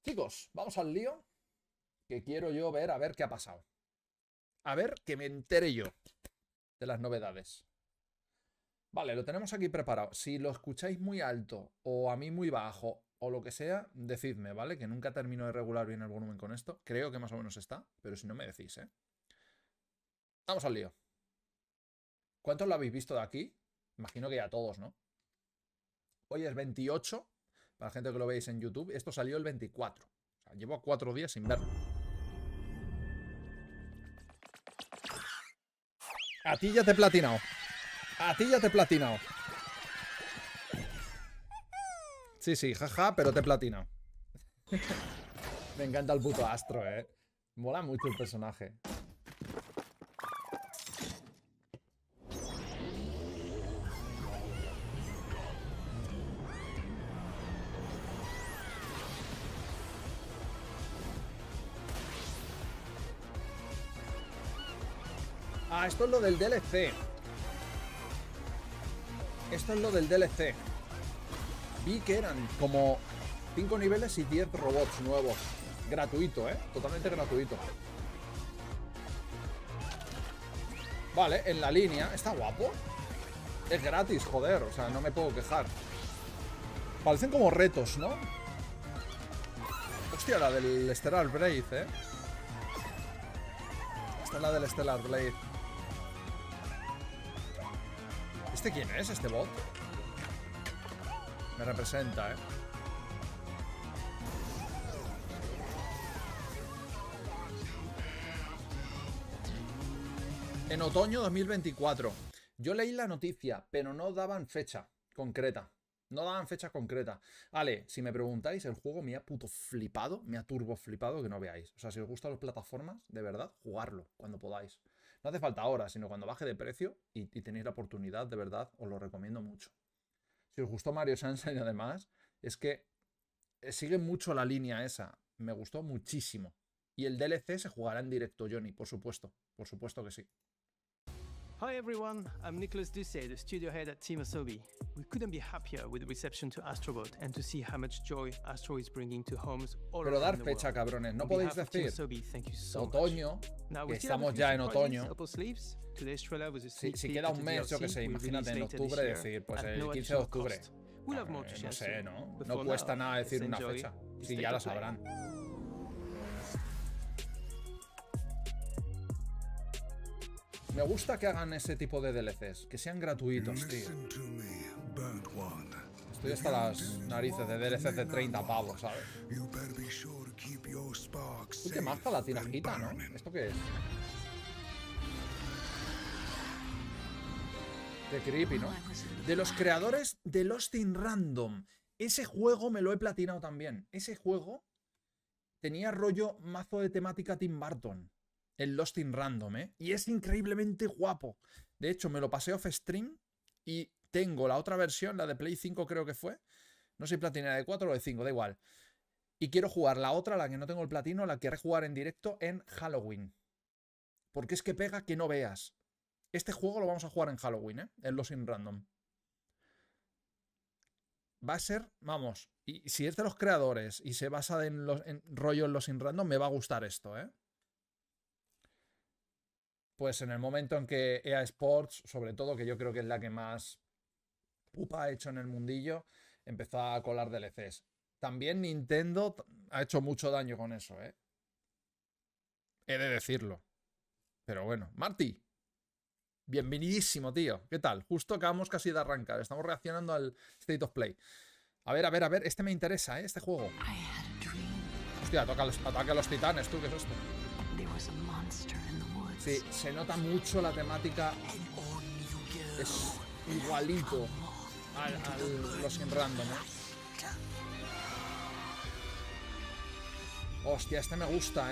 Chicos, vamos al lío. Que quiero yo ver a ver qué ha pasado. A ver que me entere yo de las novedades. Vale, lo tenemos aquí preparado. Si lo escucháis muy alto o a mí muy bajo o lo que sea, decidme, ¿vale? Que nunca termino de regular bien el volumen con esto. Creo que más o menos está, pero si no me decís, ¿eh? Vamos al lío. ¿Cuántos lo habéis visto de aquí? Imagino que ya todos, ¿no? Hoy es 28, para la gente que lo veis en YouTube. Esto salió el 24. O sea, llevo 4 días sin verlo. A ti ya te he platinado. A ti ya te he platinado. Sí, sí, jaja, pero te he platinado. Me encanta el puto Astro, Mola mucho el personaje. Ah, esto es lo del DLC. Esto es lo del DLC. Vi que eran como 5 niveles y 10 robots nuevos. Gratuito, totalmente gratuito. Vale, en la línea. Está guapo. Es gratis, joder. O sea, no me puedo quejar. Parecen como retos, ¿no? Hostia, la del Stellar Blade, Esta es la del Stellar Blade. ¿Este quién es, este bot? Me representa, En otoño 2024. Yo leí la noticia, pero no daban fecha concreta. No daban fecha concreta. Vale, si me preguntáis, el juego me ha puto flipado, me ha turbo flipado que no veáis. O sea, si os gustan las plataformas, de verdad, jugarlo cuando podáis. No hace falta ahora, sino cuando baje de precio y tenéis la oportunidad, de verdad, os lo recomiendo mucho. Si os gustó Mario Sunshine, además, es que sigue mucho la línea esa. Me gustó muchísimo. Y el DLC se jugará en directo, Johnny, por supuesto. Por supuesto que sí. Hi everyone, I'm Nicholas Ducey, the studio head at Team Asobi. We couldn't be happier with the reception to Astrobot and to see how much joy Astro is bringing to homes all Pero dar around the fecha, world. cabrones. No On podéis behalf of Team decir Asobi, thank you so much. otoño, Now, que we still have a estamos few ya en surprises otoño. up our sleeves. Today's trailer was a sneak Si peek queda at un the mes, yo DLC que sé, we'll imagínate en release later octubre this year decir, pues at el no 15 de additional octubre. cost. We'll have more to share No sé, soon. ¿no? But No for cuesta now, nada decir let's una enjoy fecha. the Si state ya la of play. sabrán. Me gusta que hagan ese tipo de DLCs, que sean gratuitos, tío. Estoy hasta las narices de DLCs de 30 pavos, ¿sabes? Uy, qué maja la tinajita, ¿no? ¿Esto qué es? Qué creepy, ¿no? De los creadores de Lost in Random. Ese juego me lo he platinado también. Ese juego tenía rollo mazo de temática Tim Burton. El Lost in Random, Y es increíblemente guapo. De hecho, me lo pasé off stream y tengo la otra versión, la de Play 5 creo que fue. No sé si platiné de 4 o de 5, da igual. Y quiero jugar la otra, la que no tengo el platino, la quiero jugar en directo en Halloween. Porque es que pega que no veas. Este juego lo vamos a jugar en Halloween, El Lost in Random. Va a ser, vamos, y si es de los creadores y se basa en rollo en Lost in Random, me va a gustar esto, Pues en el momento en que EA Sports, sobre todo, que yo creo que es la que más pupa ha hecho en el mundillo, empezó a colar DLCs. También Nintendo ha hecho mucho daño con eso, He de decirlo. Pero bueno, Marty, bienvenidísimo, tío. ¿Qué tal? Justo acabamos casi de arrancar. Estamos reaccionando al State of Play. A ver, a ver, a ver. Este me interesa, Este juego. Hostia, ataque a los titanes, tú, ¿qué es esto? Sí, se nota mucho la temática. Es igualito a los in Random, Hostia, este me gusta,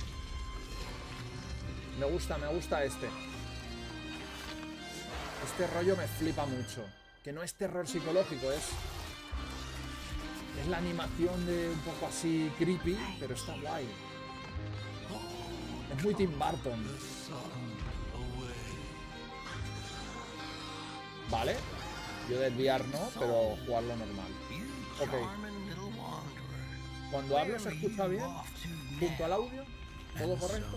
Me gusta este. Este rollo me flipa mucho. Que no es terror psicológico, es la animación de un poco así creepy, pero está guay. Es muy Tim Burton. Vale. Yo desviar no, pero jugarlo normal. Ok. Cuando hablo se escucha bien, junto al audio, todo correcto.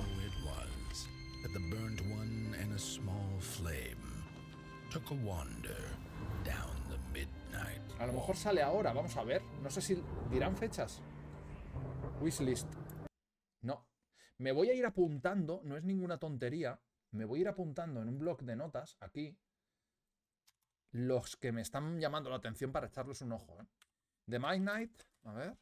A lo mejor sale ahora, vamos a ver. No sé si dirán fechas. Wishlist. No. Me voy a ir apuntando, no es ninguna tontería. Me voy a ir apuntando en un bloc de notas, aquí, los que me están llamando la atención para echarles un ojo, ¿eh? The Midnight, a ver.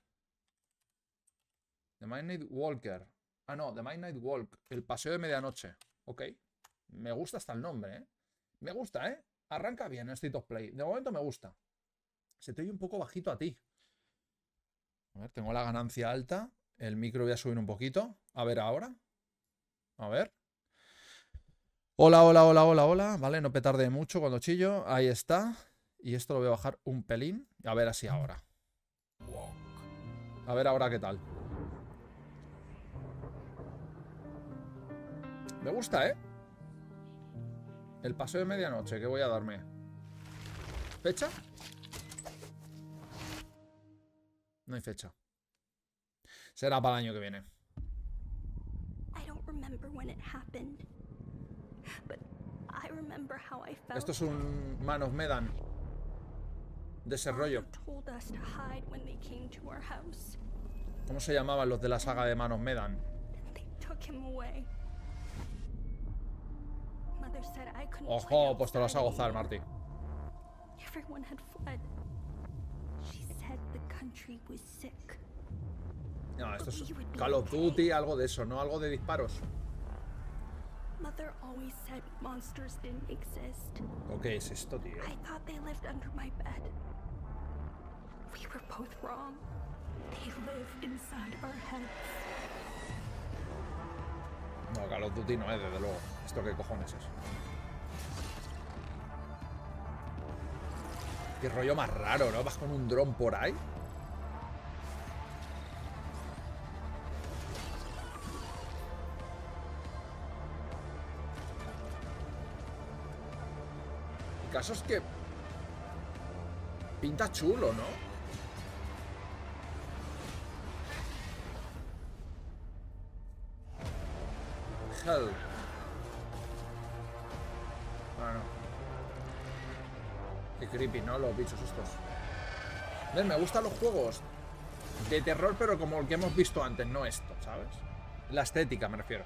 The Midnight Walker. Ah, no, The Midnight Walk. El paseo de medianoche. Ok. Me gusta hasta el nombre, ¿eh? Me gusta, ¿eh? Arranca bien el State of Play. De momento me gusta. Se te oye un poco bajito a ti. A ver, tengo la ganancia alta. El micro voy a subir un poquito. A ver ahora. A ver. Hola, hola, hola, hola, hola. Vale, no petarde mucho cuando chillo. Ahí está. Y esto lo voy a bajar un pelín. A ver así ahora. A ver ahora qué tal. Me gusta, ¿eh? El paseo de medianoche, ¿qué voy a darme? ¿Fecha? No hay fecha. Será para el año que viene. Esto es un Man of Medan. De ese rollo. ¿Cómo se llamaban los de la saga de Man of Medan? Ojo, pues te lo vas a gozar, Marty. No, esto es Call of Duty, algo de eso, ¿no? Algo de disparos. ¿O qué es esto, tío? No, Call of Duty no es, desde luego. ¿Esto qué cojones es? Qué rollo más raro, ¿no? Vas con un dron por ahí. El caso es que pinta chulo, ¿no? Hell. Bueno. Qué creepy, ¿no? Los bichos estos. ¿Ves? Me gustan los juegos de terror, pero como el que hemos visto antes, no esto, ¿sabes? La estética, me refiero.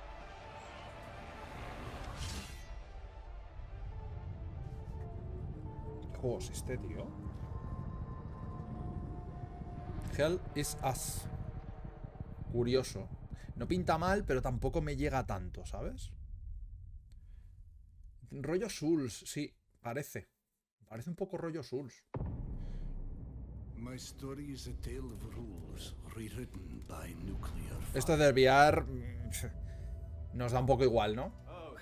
¿Qué juego es este, tío? Hell is Us. Curioso. No pinta mal, pero tampoco me llega tanto, ¿sabes? Rollo Souls, sí, parece. Parece un poco rollo Souls. Esto del VR nos da un poco igual, ¿no?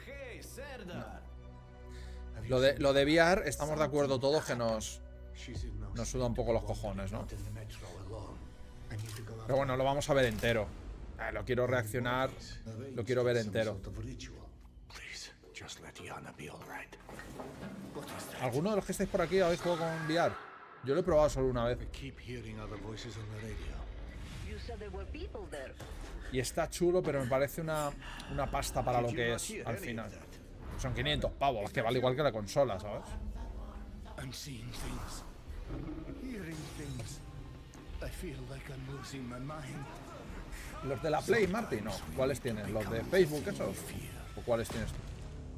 Lo de VR, estamos de acuerdo todos que nos suda un poco los cojones, ¿no? Pero bueno, lo vamos a ver entero. Lo quiero reaccionar, lo quiero ver entero. ¿Alguno de los que estáis por aquí habéis jugado con VR? Yo lo he probado solo una vez. Y está chulo, pero me parece una pasta para lo que es al final. Son 500 pavos, que vale igual que la consola, ¿sabes? ¿Los de la Play, Marty? No. ¿Cuáles tienes? ¿Los de Facebook esos? ¿O cuáles tienes tú?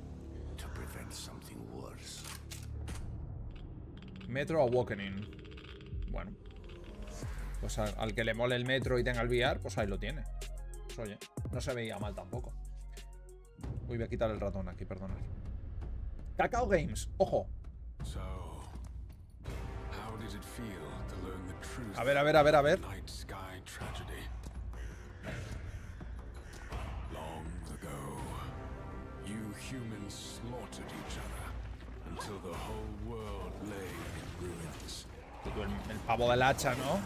Metro Awakening. Bueno. Pues al que le mole el Metro y tenga el VR, pues ahí lo tiene. Pues oye, no se veía mal tampoco. Uy, voy a quitar el ratón aquí, perdonad. Cacao Games, ojo. A ver, a ver, a ver, a ver. El pavo del hacha, ¿no?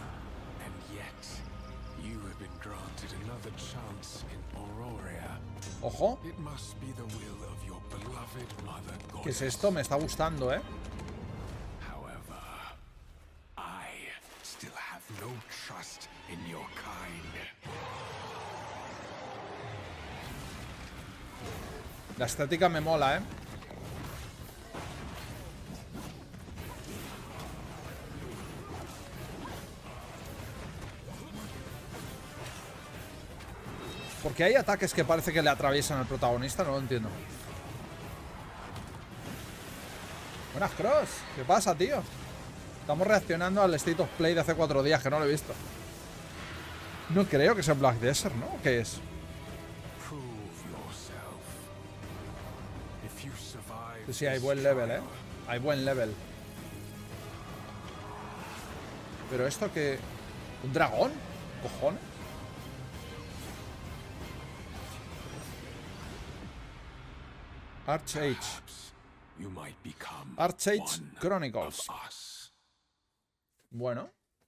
Ojo. ¿Qué es esto? Me está gustando, ¿eh? trust in your kind. La estética me mola, ¿eh? Porque hay ataques que parece que le atraviesan al protagonista, no lo entiendo. Buenas, Cross. ¿Qué pasa, tío? Estamos reaccionando al State of Play de hace 4 días, que no lo he visto. No creo que sea Black Desert, ¿no? ¿Qué es? Sí, hay buen level, ¿eh? Hay buen level. ¿Pero esto qué? ¿Un dragón? ¿Cojones? Archage. Archage Chronicles. Bueno.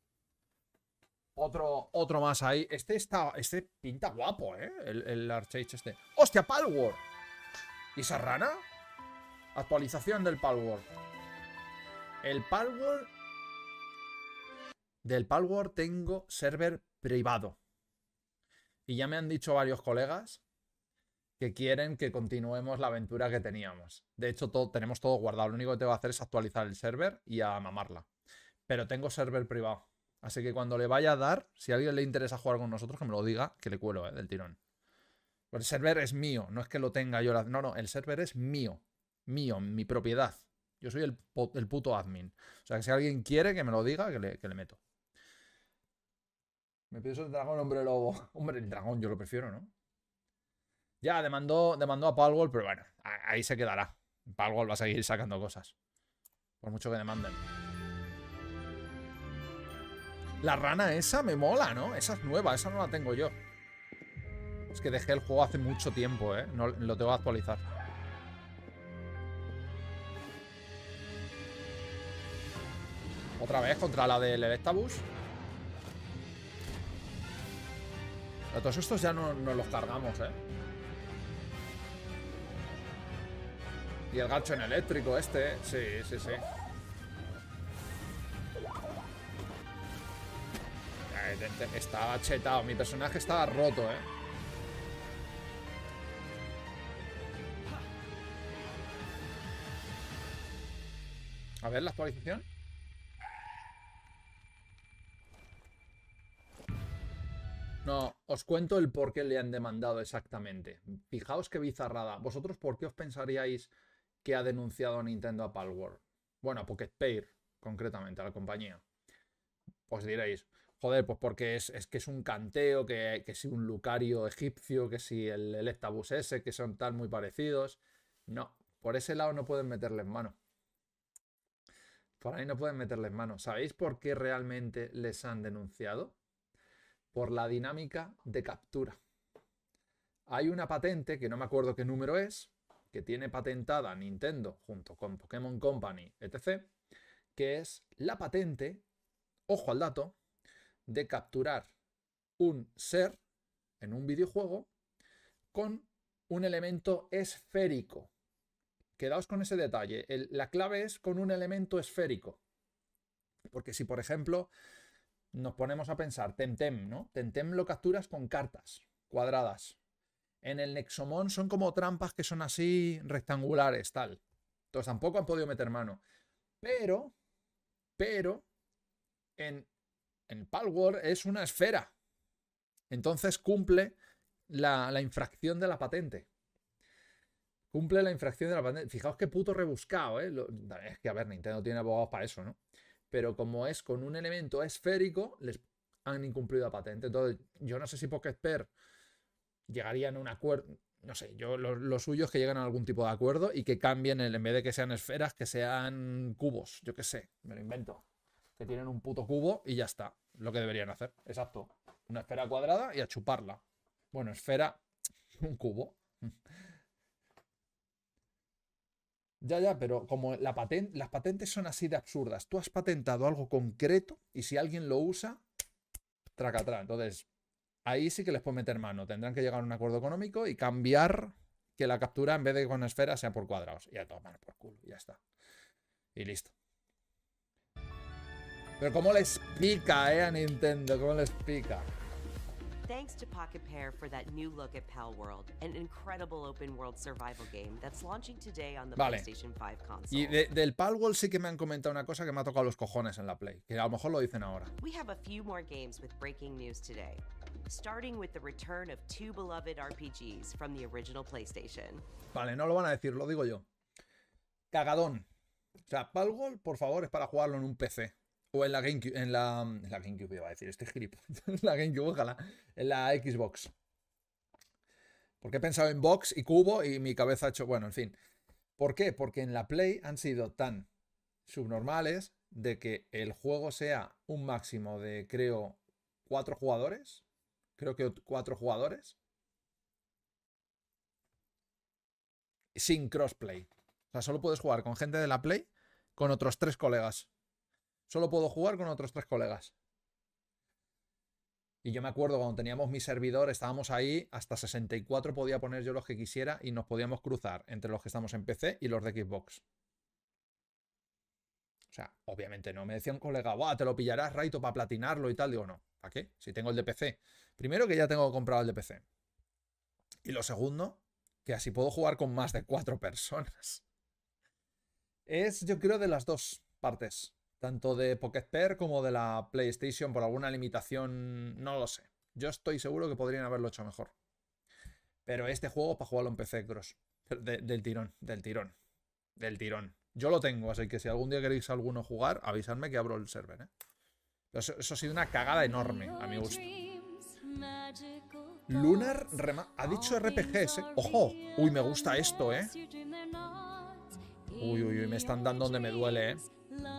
Otro más ahí. Este pinta guapo, ¿eh? El Archage este. ¡Hostia, Palworld! ¿Y esa rana? Actualización del Palworld. El Palworld. Del Palworld tengo server privado. Y ya me han dicho varios colegas que quieren que continuemos la aventura que teníamos. De hecho, tenemos todo guardado. Lo único que tengo que hacer es actualizar el server y a mamarla. Pero tengo server privado. Así que cuando le vaya a dar, si a alguien le interesa jugar con nosotros, que me lo diga, que le cuelo, del tirón. Pues el server es mío, no es que lo tenga yo. No, el server es mío. Mío, mi propiedad. Yo soy el puto admin. O sea, que si alguien quiere que me lo diga, que le meto. Me pienso el dragón, hombre lobo. Hombre, el dragón yo lo prefiero, ¿no? Ya, demandó a Palworld, pero bueno, ahí se quedará. Palworld va a seguir sacando cosas. Por mucho que demanden. La rana esa me mola, ¿no? Esa es nueva, esa no la tengo yo. Es que dejé el juego hace mucho tiempo, ¿eh? No, lo tengo que actualizar. Otra vez contra la del Electabuzz. Pero todos estos ya no los cargamos, ¿eh? Y el gancho en eléctrico este. Sí. Estaba chetado. Mi personaje estaba roto, ¿eh? A ver la actualización. No, os cuento el por qué le han demandado exactamente. Fijaos qué bizarrada. ¿Vosotros por qué os pensaríais que ha denunciado a Nintendo a Palworld? Bueno, a Pocket Pair, concretamente, a la compañía. Pues diréis, joder, pues porque es que es un canteo, que si un Lucario egipcio, que si el Electabuzz ese, que son tal muy parecidos. No, por ese lado no pueden meterles mano. Por ahí no pueden meterles mano. ¿Sabéis por qué realmente les han denunciado? Por la dinámica de captura. Hay una patente, que no me acuerdo qué número es, que tiene patentada Nintendo junto con Pokémon Company, etc., que es la patente, ojo al dato, de capturar un ser en un videojuego con un elemento esférico. Quedaos con ese detalle. La clave es con un elemento esférico. Porque si, por ejemplo, nos ponemos a pensar, Temtem, ¿no? Temtem lo capturas con cartas cuadradas. En el Nexomon son como trampas que son así rectangulares, tal. Entonces tampoco han podido meter mano. Pero, en Palworld es una esfera. Entonces cumple la infracción de la patente. Cumple la infracción de la patente. Fijaos qué puto rebuscado, ¿eh? Es que, a ver, Nintendo tiene abogados para eso, ¿no? Pero como es con un elemento esférico, les han incumplido la patente. Entonces, yo no sé si Pocket Pair llegarían a un acuerdo. No sé, lo suyo es que lleguen a algún tipo de acuerdo y que cambien, en vez de que sean esferas, que sean cubos. Yo qué sé, me lo invento. Que tienen un puto cubo y ya está. Lo que deberían hacer. Exacto. Una esfera cuadrada y a chuparla. Bueno, esfera, un cubo. Ya, pero como las patentes son así de absurdas, tú has patentado algo concreto y si alguien lo usa, tracatrá. Entonces, ahí sí que les puedo meter mano. Tendrán que llegar a un acuerdo económico y cambiar que la captura en vez de con esferas sea por cuadrados. Y a tomar por culo, ya está. Y listo. Pero cómo les pica, a Nintendo, cómo les pica. Thanks to Pocket Pair for that new look at Pal World, an incredible open world survival game that's launching today on the Vale. PlayStation 5 console. Y del Palworld sí que me han comentado una cosa que me ha tocado los cojones en la Play, que a lo mejor lo dicen ahora. We have a few more games with breaking news today, starting with the return of two beloved RPGs from the original PlayStation. Vale, no lo van a decir, lo digo yo. Cagadón. O sea, Palworld, por favor, es para jugarlo en un PC. O en la GameCube, en la GameCube iba a decir, estoy gilipollas. En la GameCube, ojalá. En la Xbox. Porque he pensado en box y cubo y mi cabeza ha hecho... Bueno, en fin. ¿Por qué? Porque en la Play han sido tan subnormales de que el juego sea un máximo de, creo, 4 jugadores. Creo que 4 jugadores. Sin crossplay. O sea, solo puedes jugar con gente de la Play con otros 3 colegas. Solo puedo jugar con otros 3 colegas. Y yo me acuerdo cuando teníamos mi servidor, estábamos ahí, hasta 64 podía poner yo los que quisiera y nos podíamos cruzar entre los que estamos en PC y los de Xbox. O sea, obviamente no. Me decía un colega, ¡buah, te lo pillarás, Raito, para platinarlo y tal! Digo, no, ¿para qué? Si tengo el de PC. Primero, que ya tengo comprado el de PC. Y lo segundo, que así puedo jugar con más de 4 personas. Es, yo creo, de las dos partes. Tanto de Pocket Pair como de la PlayStation, por alguna limitación, no lo sé. Yo estoy seguro que podrían haberlo hecho mejor. Pero este juego para jugarlo en PC, Cross. Del tirón, del tirón. Del tirón. Yo lo tengo, así que si algún día queréis alguno jugar, avisadme que abro el server, ¿eh? Eso ha sido una cagada enorme, a mi gusto. Lunar ha dicho RPGs, ¿eh? ¡Ojo! Uy, me gusta esto, ¿eh? Uy, uy, uy, me están dando donde me duele, ¿eh?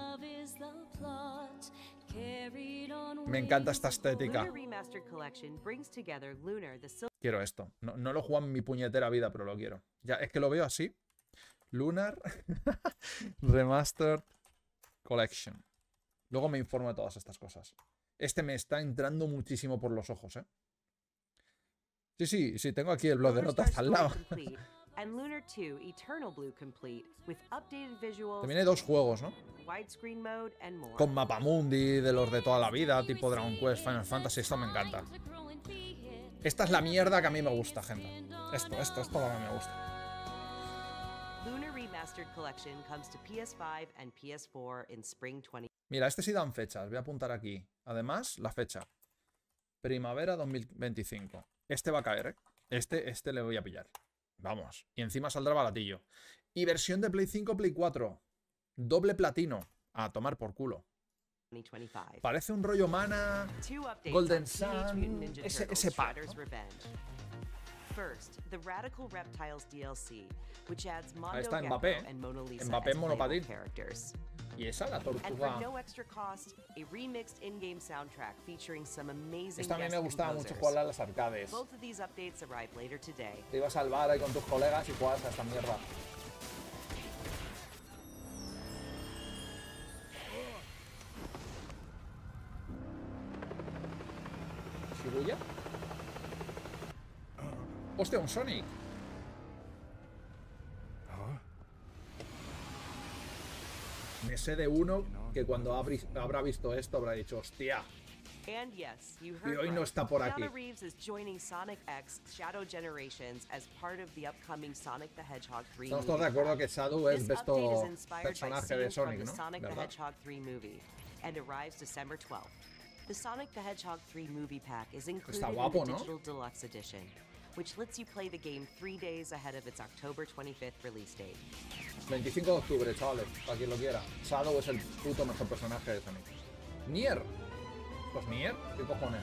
Me encanta esta estética. Lunar Remastered Collection brings together Lunar, the Quiero esto. No lo juego en mi puñetera vida, pero lo quiero. Ya, es que lo veo así. Lunar Remastered Collection. Luego me informo de todas estas cosas. Este me está entrando muchísimo por los ojos, ¿eh? Sí, tengo aquí el blog de notas al lado. and Lunar 2 Eternal Blue Complete with updated visuals, También hay 2 juegos, ¿no? widescreen mode and more. Con mapamundi, de los de toda la vida, tipo Dragon Quest, Final Fantasy. Esto me encanta. Esta es la mierda que a mí me gusta, gente. Esto es lo que a mí me gusta. Lunar Remastered Collection comes to PS5 and PS4 in spring 20. Mira, este sí dan fechas. Voy a apuntar aquí. Además, la fecha. Primavera 2025. Este va a caer, ¿eh? Este le voy a pillar. Vamos. Y encima saldrá baratillo. Y versión de Play 5, Play 4. Doble platino. A tomar por culo. 2025. Parece un rollo Mana, Two updates Golden on Teenage Sun, Mutant Ninja ese Turtles: pack, Shredder's ¿no? Revenge. First, the Radical Reptiles DLC, which adds Ahí Mondo está Gecko Mbappé. and Mona Lisa Mbappé as en playable monopatín. characters. Y esa, la And for tortuga. no extra cost, a remixed in-game soundtrack featuring some amazing Esta a mí guest me gustaba mucho composers. jugarla a las arcades. Both of these updates arrive later today. Te ibas al bar ahí con tus colegas y jugabas a esta mierda. ¿Shibuya? ¡Hostia, un Sonic! Me sé de uno que cuando habrá visto esto habrá dicho, hostia. And yes, you Y heard hoy no right. está por aquí. Keanu Reeves is joining Sonic X Shadow Generations as part of the upcoming Sonic the Hedgehog 3 Estamos todos de movie acuerdo pack. que Shadow es This besto update is inspired by personaje de scenes from Sonic, the ¿no? Sonic the ¿Verdad? Hedgehog 3 movie and arrives December 12th. The Sonic the Hedgehog 3 movie pack is included guapo, in the ¿no? digital deluxe edition, which lets you play the game 3 days ahead of its October 25th release date. 25 de octubre, chavales, para quien lo quiera. Shadow es el puto mejor personaje de Sonic. Nier. ¿Pues Nier? ¿Qué cojones?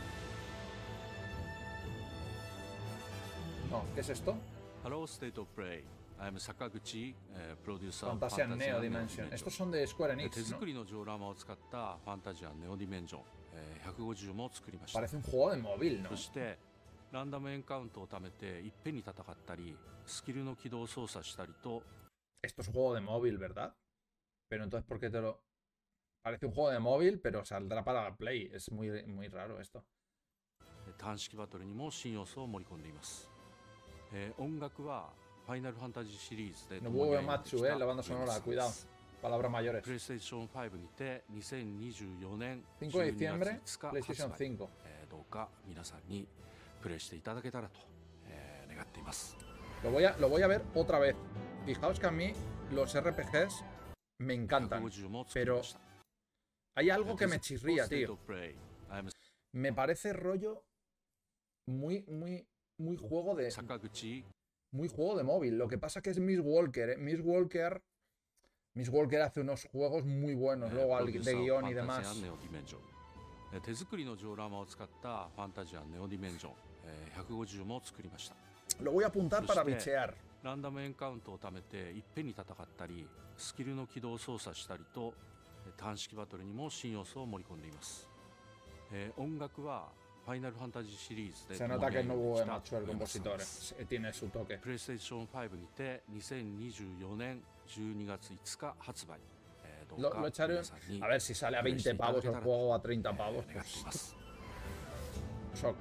No, ¿qué es esto? Hello, State of Play. I am Sakaguchi, producer of Fantasia Fantasia Neo Neo Dimension. Dimension. Estos son de Square 手 Enix, 作 ¿no? りのジオラマを使ったファンタジアネオディメンジョン、150も作りました。 Parece un juego de móvil, ¿no? そしてランダムエンカウントを貯めていっぺんに戦ったり、スキルの起動を操作したりと、 Esto es un juego de móvil, ¿verdad? Pero entonces, ¿por qué te lo...? Parece un juego de móvil, pero saldrá para la Play. Es muy raro esto. 単式バトルにも新要素を盛り込んでいます。音楽はファイナルファンタジーシリーズで Nobuo 共に歩んでき Uematsu, た la banda sonora, 上野さん cuidado. です Palabras mayores. プレイステーション5にて2024年 5de 12 diciembre, 月5日 PlayStation 発売、 5. どうか皆さんにプレイしていただけたらと、願っています。 Lo voy a ver otra vez. Fijaos que a mí los RPGs me encantan. 150も作り Pero ました。 hay algo que me chirría, State tío. of Play. I am Me parece rollo muy juego de 坂口 muy juego de móvil. Lo que pasa que es Miss Walker, ¿eh? Miss Walker hace unos juegos muy buenos, luego de guión y demás. 手作りのジオラマを使ったファンタジアンネオディメンジョン、150も作りました。 Lo voy a apuntar para bichear. ランダムエンカウントを貯めていっぺんに戦ったり、スキルの起動を操作したりと短式バトルにも新要素を盛り込んでいます。音楽はファイナルファンタジーシリーズで Se nota que no hubo macho el compositor, tiene su toque. プレイステーション5にて2024年12月5日発売。 Lo echaré. A ver si sale a 20 pavos el juego o a 30 pavos. Pues, shock.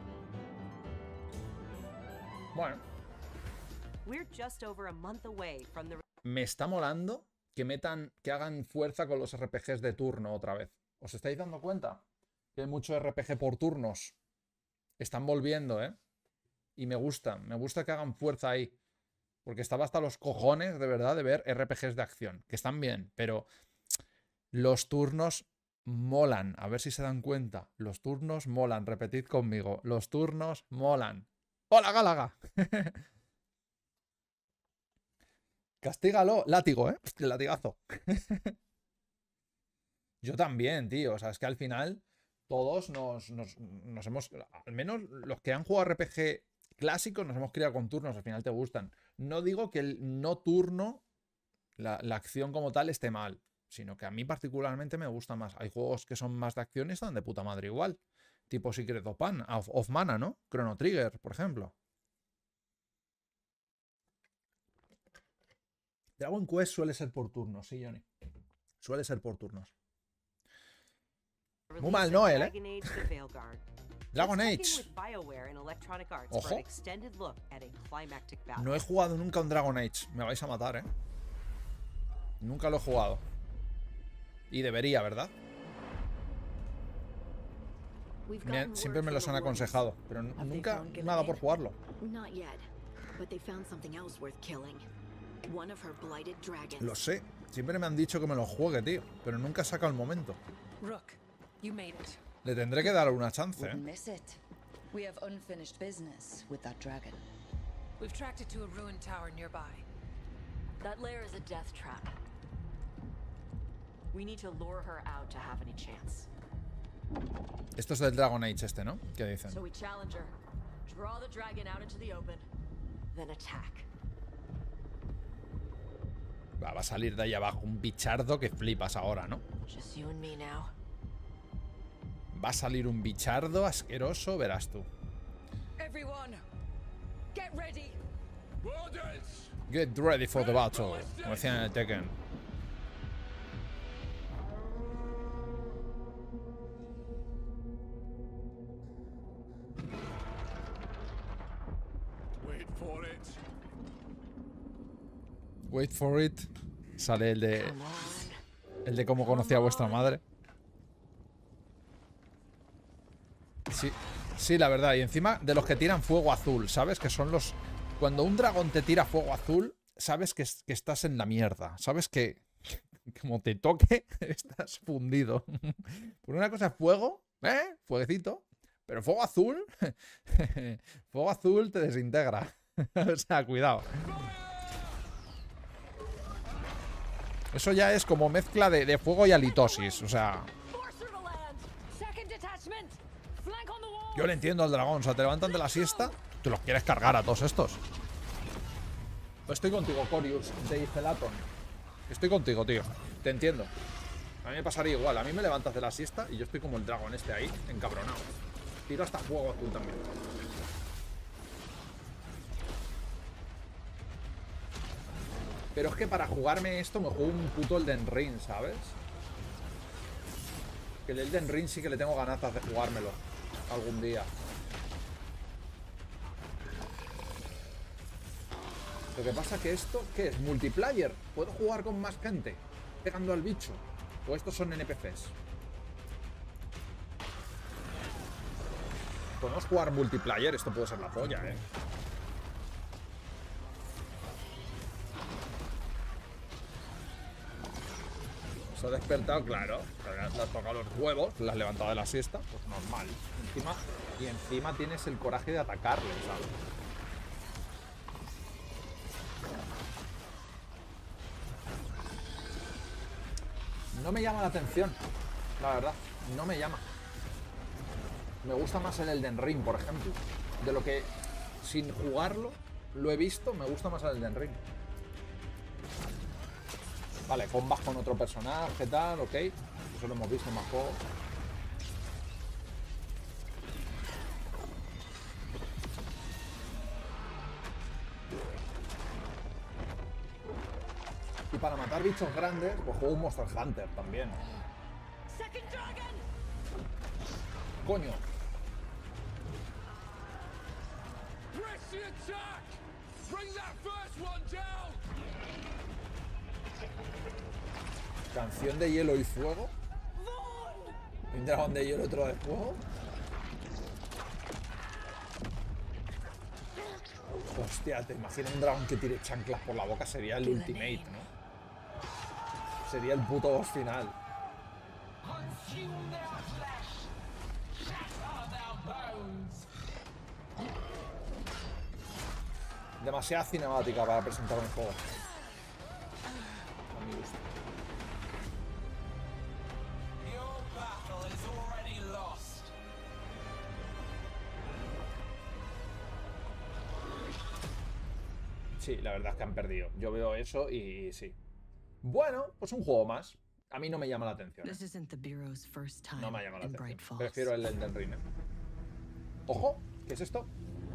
Bueno. We're just over a month away from the Me está molando que hagan fuerza con los RPGs de turno otra vez. ¿Os estáis dando cuenta? Que hay mucho RPG por turnos. Están volviendo, ¿eh? Y me gusta que hagan fuerza ahí. Porque estaba hasta los cojones, de verdad, de ver RPGs de acción. Que están bien, pero los turnos molan. A ver si se dan cuenta. Los turnos molan. Repetid conmigo. Los turnos molan. ¡Hola, Gálaga! Castígalo. Látigo, ¿eh? El latigazo. Yo también, tío. O sea, es que al final todos nos hemos... Al menos los que han jugado RPG clásicos nos hemos criado con turnos. Al final te gustan. No digo que el no turno, la acción como tal, esté mal. Sino que a mí particularmente me gusta más. Hay juegos que son más de acción y están de puta madre igual. Tipo Secret of Mana, ¿no? Chrono Trigger, por ejemplo. Dragon Quest suele ser por turnos, sí, Johnny. Suele ser por turnos. Muy mal, ¿no, él, eh? Dragon Age. Ojo. No he jugado nunca un Dragon Age. Me vais a matar, ¿eh? Nunca lo he jugado. Y debería, ¿verdad? Siempre me los han aconsejado, pero nunca nada por jugarlo. Lo sé, siempre me han dicho que me lo juegue, tío, pero nunca saca el momento. Le tendré que dar una chance, ¿eh? Esto es del Dragon Age este, ¿no? ¿Qué dicen? Va a salir de ahí abajo un bichardo que flipas ahora, ¿no? Va a salir un bichardo asqueroso, verás tú. Get ready for the battle, como decían en el Tekken. Wait for it. Sale el de cómo conocí a vuestra madre. Sí, la verdad. Y encima de los que tiran fuego azul, ¿sabes? Que son los... Cuando un dragón te tira fuego azul, sabes que estás en la mierda. Sabes que como te toque, estás fundido. Por una cosa es fuego, ¿eh? Fueguecito. Pero fuego azul... Fuego azul te desintegra. O sea, cuidado. Eso ya es como mezcla de fuego y halitosis, o sea... Yo le entiendo al dragón, o sea, te levantan de la siesta, tú los quieres cargar a todos estos. Estoy contigo, Corius, de Icelaton. Estoy contigo, tío, te entiendo. A mí me pasaría igual, a mí me levantas de la siesta y yo estoy como el dragón este ahí, encabronado. Tiro hasta fuego azul también. Pero es que para jugarme esto me juego un puto Elden Ring, ¿sabes? Que el Elden Ring sí que le tengo ganazas de jugármelo algún día. Lo que pasa que esto, ¿qué es? ¿Multiplayer? ¿Puedo jugar con más gente? pegando al bicho. O estos son NPCs. Podemos jugar multiplayer, esto puede ser la polla, ¿eh? Se ha despertado, claro. Le has tocado los huevos, le has levantado de la siesta, pues normal. Encima tienes el coraje de atacarle, ¿sabes? No me llama la atención, la verdad. No me llama. Me gusta más el Elden Ring, por ejemplo. De lo que, sin jugarlo, lo he visto, me gusta más el Elden Ring. Vale, combas con otro personaje, tal, ok. Eso lo hemos visto en más juegos. Y para matar bichos grandes, pues juego un Monster Hunter también. Coño. Canción de hielo y fuego. Un dragón de hielo, otro de fuego. Hostia, te imaginas un dragón que tire chanclas por la boca. Sería el ultimate, ¿no? Sería el puto boss final. Demasiada cinemática para presentar un juego. A mi gusto. Sí, la verdad es que han perdido. Yo veo eso y sí. Bueno, pues un juego más. A mí no me llama la atención. No me llama la atención. Prefiero el Elden Ring. ¡Ojo! ¿Qué es esto?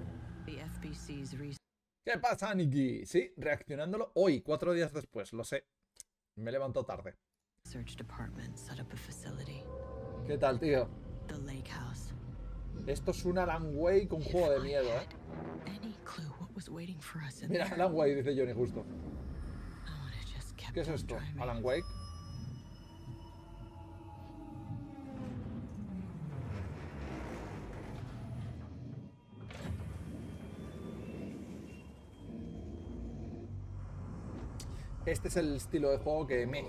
¿Qué pasa, Nikki? Sí, reaccionándolo hoy, 4 días después, lo sé. Me levanto tarde. ¿Qué tal, tío? Esto es un Alan Wake, un juego de miedo, ¿eh? Mira, Alan Wake, dice Johnny justo. ¿Qué es esto? ¿Alan Wake? Este es el estilo de juego que me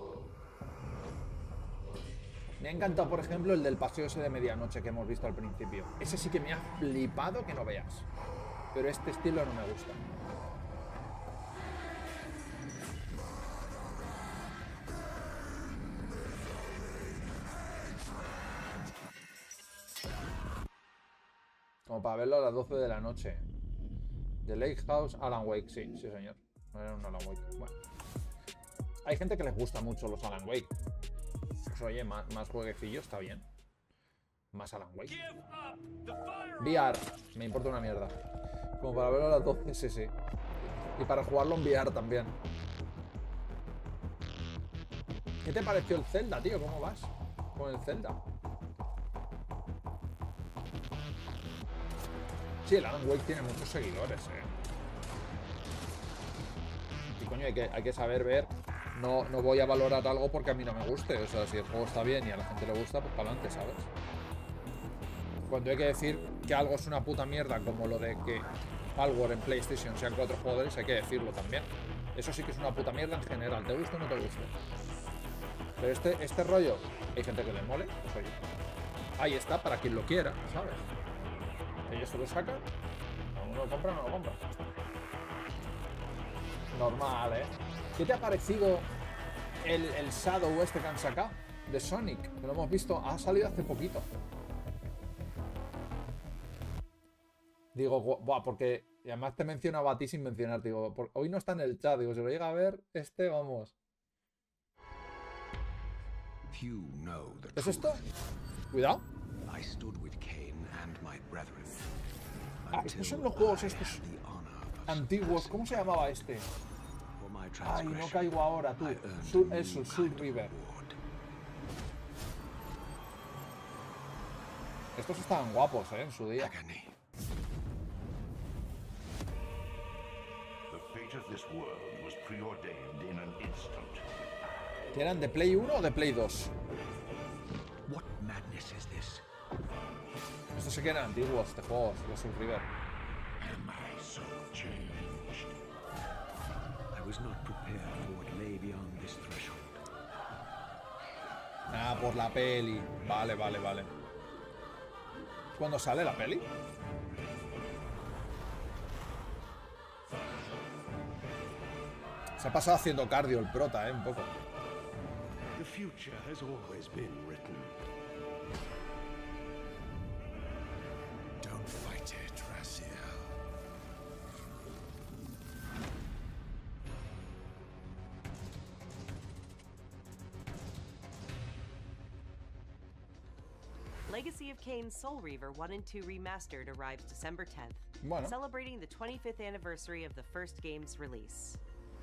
ha encantado, por ejemplo, el del paseo ese de medianoche que hemos visto al principio. Ese sí que me ha flipado que no veas. Pero este estilo no me gusta. Como para verlo a las 12 de la noche. The Lake House, Alan Wake, sí, sí señor. No era un Alan Wake. Bueno. Hay gente que les gusta mucho los Alan Wake. Pues oye, más jueguecillo está bien. Más Alan Wake. VR, me importa una mierda. Como para verlo a las 12, sí, sí. Y para jugarlo en VR también. ¿Qué te pareció el Zelda, tío? ¿Cómo vas con el Zelda? Sí, el Alan Wake tiene muchos seguidores, Y coño, hay que saber ver. No voy a valorar algo porque a mí no me guste. O sea, si el juego está bien y a la gente le gusta, pues para adelante, ¿sabes? Cuando hay que decir que algo es una puta mierda, como lo de que Palworld en PlayStation sean 4 jugadores, hay que decirlo también. Eso sí que es una puta mierda en general, te guste o no te guste. Pero este rollo, hay gente que le mole, pues oye, ahí está, para quien lo quiera, ¿sabes? Ellos se lo sacan, uno lo compra, no lo compra. Normal, ¿eh? ¿Qué te ha parecido el Shadow este que han sacado de Sonic? Que lo hemos visto, ha salido hace poquito. Digo, buah, porque y además te mencionaba a ti sin mencionar, digo, hoy no está en el chat, digo, si lo llega a ver, vamos. ¿Qué es esto? Cuidado. Estos son los juegos estos antiguos. ¿Cómo se llamaba este? Ay, no caigo ahora, tú. Eso, Soul River. Estos estaban guapos, en su día. ¿Que eran de Play 1 o de Play 2? What madness is this? Estos sí que eran antiguos, este juego, los Soul River. Am I so changed? I was not prepared for what lay beyond this threshold. Ah, por la peli. Vale, vale, vale. ¿Cuándo sale la peli? Se ha pasado haciendo cardio el prota, un poco. The future has always been written. Don't fight it, Raziel. Legacy of Kain Soul Reaver 1 and 2 Remastered arrives December 10th, Bueno. celebrating the 25th anniversary of the first game's release.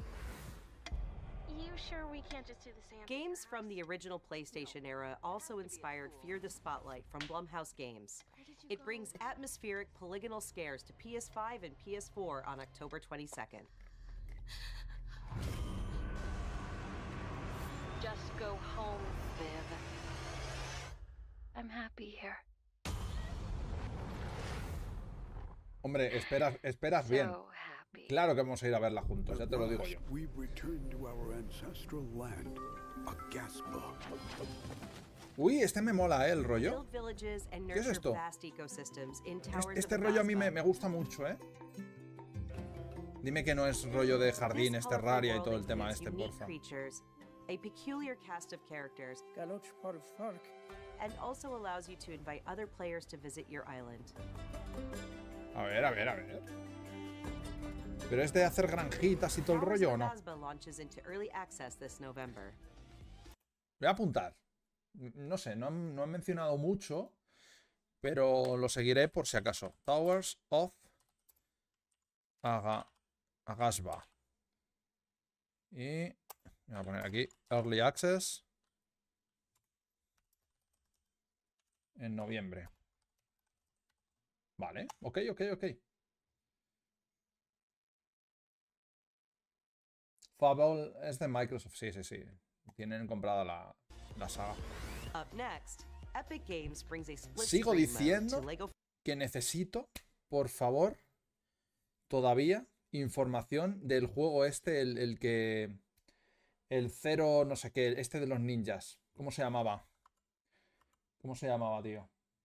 You sure we can't just do the same? Games from the original PlayStation era also inspired Fear the Spotlight from Blumhouse Games. It brings atmospheric polygonal scares to PS5 and PS4 on October 22nd. Just go home, Viv. I'm happy here. Hombre, esperas bien. So happy. Claro que vamos a ir a verla juntos, ya te lo digo yo. We've returned to our ancestral land, Agaspa. Uy, este me mola, el rollo. Build villages and ¿Qué es nurture esto? vast ecosystems in towers Este of rollo a mí Agaspa. me gusta mucho, ¿eh? Dime que no es rollo de jardines, This colorful Terraria y world todo el tema includes este, unique porfa. creatures, a peculiar cast of characters, and also allows you to invite other players to visit your island. A ver, a ver, a ver. ¿Pero es de hacer granjitas y todo el Towers rollo of o no? Agaspa launches into early access this November. Voy a apuntar. No sé, no han mencionado mucho, pero lo seguiré por si acaso. Towers of Agaspa. Y voy a poner aquí Early Access en noviembre. Vale, ok. Fable es de Microsoft, sí. Tienen comprada la saga. Up next, Epic Games brings a split Sigo screen mode diciendo to Lego que necesito, por favor, todavía información del juego este, el que... El cero, no sé qué, este de los ninjas. ¿Cómo se llamaba? ¿Cómo se llamaba, tío?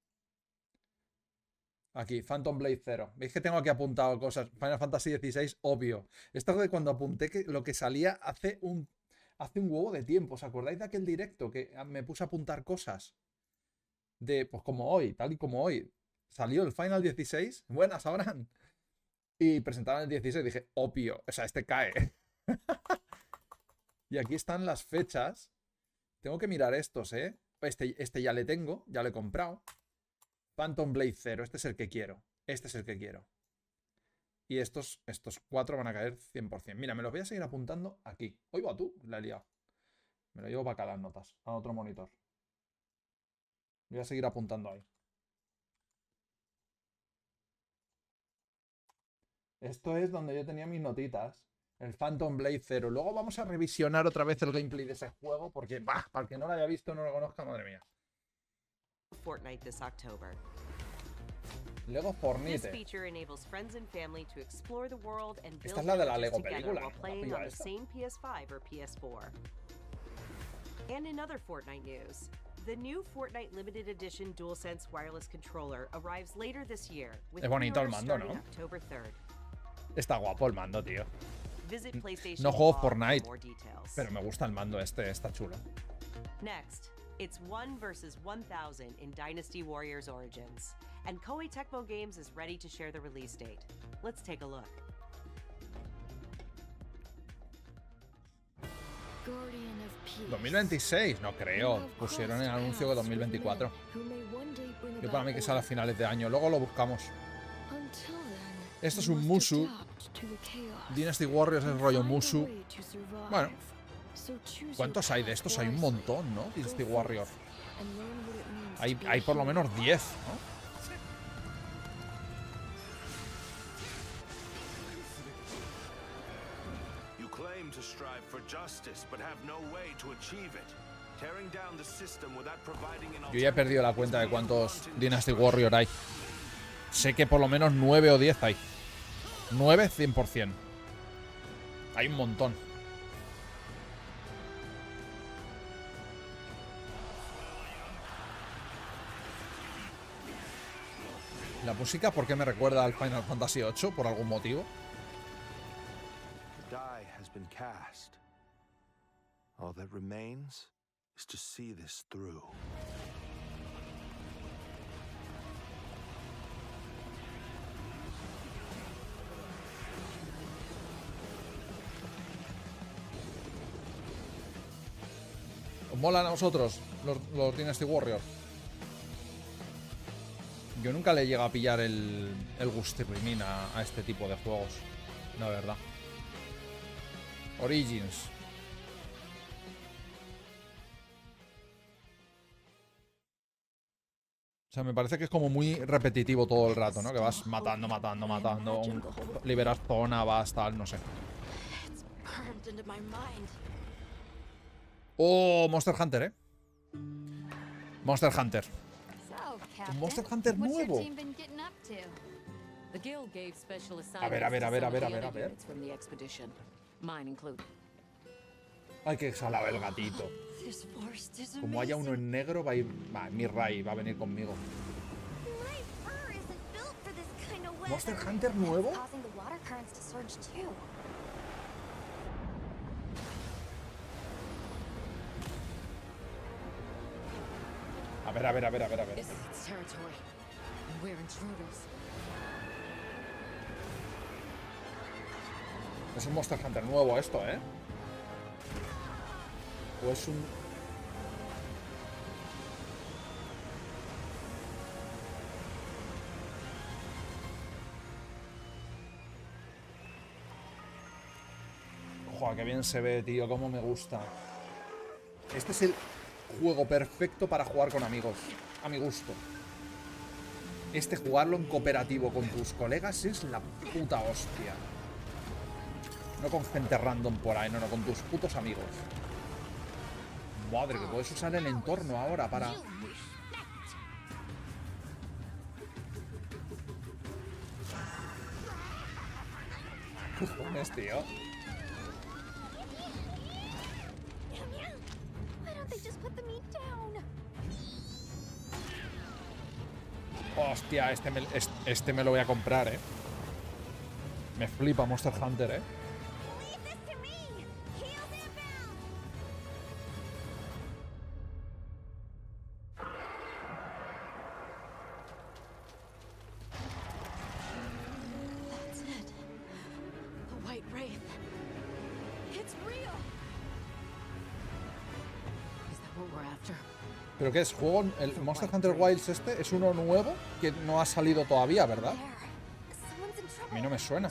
Aquí, Phantom Blade 0. ¿Veis que tengo aquí apuntado cosas? Final Fantasy XVI, obvio. Esto es de cuando apunté que lo que salía hace un huevo de tiempo. ¿Os acordáis de aquel directo que me puse a apuntar cosas? De, pues como hoy, tal y como hoy. Salió el Final 16. Buenas, Abraham. Y presentaban el 16 y dije, obvio. O sea, este cae. Y aquí están las fechas. Tengo que mirar estos, ¿eh? Este ya le tengo, ya lo he comprado. Phantom Blade 0, este es el que quiero. Este es el que quiero. Y estos 4 van a caer 100%. Mira, me los voy a seguir apuntando aquí. Oigo tú, la he liado. Me lo llevo para acá las notas, a otro monitor. Voy a seguir apuntando ahí. Esto es donde yo tenía mis notitas. El Phantom Blade 0. Luego vamos a revisionar otra vez el gameplay de ese juego porque, bah, para el que no lo haya visto o no lo conozca, madre mía. Fortnite this October. Lego This Fortnite. feature enables friends and family to explore the world and Esta build es la de la villages Lego together película, while la playing piba on the esta. same PS5 or PS4. And in other Fortnite news, the new Fortnite Limited Edition DualSense wireless controller arrives later this year with Es bonito el pre-orders mando, starting ¿no? October 3rd. Está guapo el mando, tío. Visit PlayStation No juego blog for Fortnite, more details. pero me gusta el mando este, está chulo. Next, it's 1 versus 1000 in Dynasty Warriors Origins, and Koei Tecmo Games is ready to share the release date. Let's take a look. Guardian of Peace. 2026, no creo. Pusieron el anuncio que 2024. Yo para mí que sale a finales de año. Luego lo buscamos. Esto es un Musou. Dynasty Warriors es rollo Musou. Bueno, ¿cuántos hay de estos? Hay un montón, ¿no? Dynasty Warriors. Hay por lo menos 10, ¿no? You claim claim to strive for justice, but have no way to achieve it. Tearing down the system without providing an Yo ya he perdido la cuenta de cuántos Dynasty Warrior hay. Sé que por lo menos 9 o 10 hay. 9, 100%. Hay un montón. La música, ¿por qué me recuerda al Final Fantasy VIII? ¿Por algún motivo? The die has been cast. All that remains is to see this through. ¿Os molan a vosotros los Dynasty Warrior? Yo nunca le he llegado a pillar el gustirrinín a este tipo de juegos, la verdad. Origins. O sea, me parece que es como muy repetitivo todo el rato, ¿no? Que vas matando, liberas zona, vas tal, no sé. Oh, Monster Hunter, ¿eh? Monster Hunter. Un Monster Hunter nuevo. A ver. Ay, que exhalaba el gatito. Como haya uno en negro, va a ir... mi Rai va a venir conmigo. ¿Monster Hunter nuevo? A ver. Es un Monster Hunter nuevo esto, ¿eh? O es un... Joder, qué bien se ve, tío. Cómo me gusta. Este es el juego perfecto para jugar con amigos. A mi gusto. Este jugarlo en cooperativo con tus colegas es la puta hostia. No con gente random por ahí, no, con tus putos amigos. Madre, que puedes usar el entorno ahora para... Cojones, tío. Hostia, este me lo voy a comprar, ¿eh? Me flipa Monster Hunter, ¿eh? ¿Pero qué es? ¿Juego? ¿El Monster Hunter Wilds este es uno nuevo que no ha salido todavía, verdad? A mí no me suena.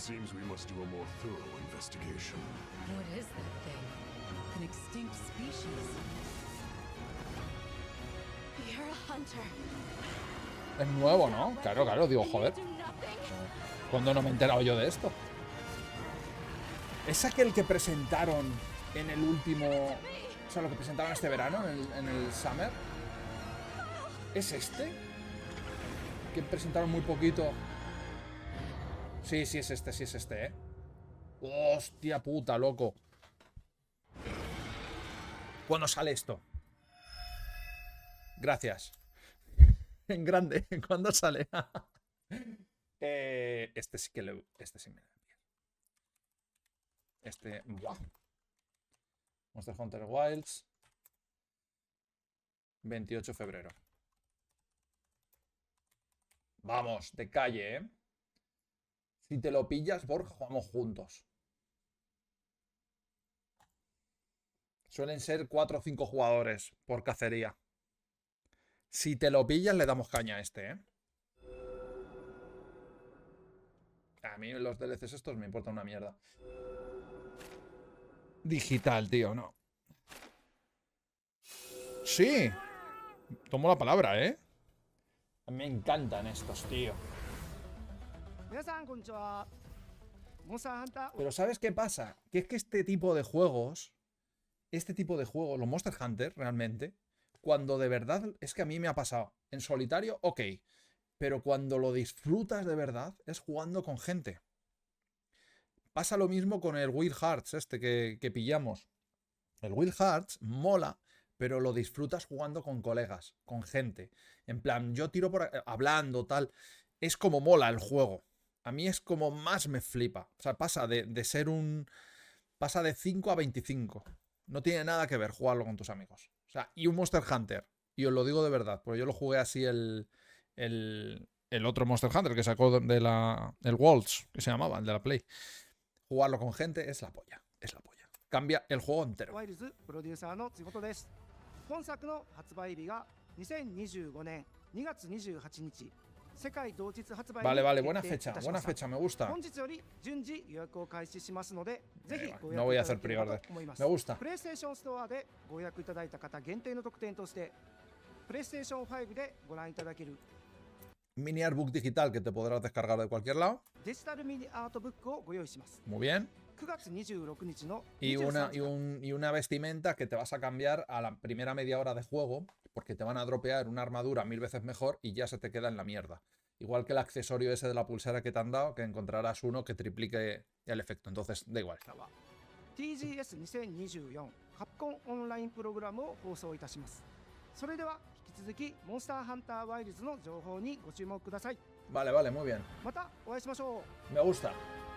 Es nuevo, ¿no? Claro, digo, joder. ¿Cuándo no me he enterado yo de esto? ¿Es aquel que presentaron en el último... O sea, lo que presentaron este verano, en el Summer? ¿Es este? Que presentaron muy poquito. Sí, es este, ¿eh? Hostia puta, loco. ¿Cuándo sale esto? Gracias. En grande. ¿Cuándo sale? Este sí que le... Este sí me da bien. Este... ¡Buah! Monster Hunter Wilds. 28 de febrero. Vamos, de calle, ¿eh? Si te lo pillas, Borja, jugamos juntos. Suelen ser 4 o 5 jugadores por cacería. Si te lo pillas, le damos caña a este, ¿eh? A mí los DLCs estos me importan una mierda. Digital, tío, no. Sí. Tomo la palabra, ¿eh? Me encantan estos, tío. Pero ¿sabes qué pasa? Que es que este tipo de juegos, los Monster Hunter, realmente, cuando de verdad, es que a mí me ha pasado, en solitario, ok, pero cuando lo disfrutas de verdad, es jugando con gente. Pasa lo mismo con el Wild Hearts, que pillamos. El Wild Hearts mola, pero lo disfrutas jugando con colegas, con gente. En plan, yo tiro por hablando, tal. Es como mola el juego. A mí es como más me flipa. O sea, pasa de ser un... Pasa de 5 a 25. No tiene nada que ver jugarlo con tus amigos. O sea, y un Monster Hunter. Y os lo digo de verdad, porque yo lo jugué así el otro Monster Hunter que sacó de el Worlds, que se llamaba, el de la Play. Jugarlo con gente es la polla. Es la polla. Cambia el juego entero. Vale, buena fecha, me gusta. No voy a hacer pre-order. Me gusta. Mini Artbook digital que te podrás descargar de cualquier lado. Muy bien. Y una vestimenta que te vas a cambiar a la primera media hora de juego, porque te van a dropear una armadura 1000 veces mejor y ya se te queda en la mierda. Igual que el accesorio ese de la pulsera que te han dado, que encontrarás uno que triplique el efecto. Entonces, da igual. TGS 2024 Capcom オンラインプログラムを放送いたします。それでは引き続きモンスターハンターワイルズの情報にご注目ください。 Vale, muy bien. またお会いしましょう。 Me gusta.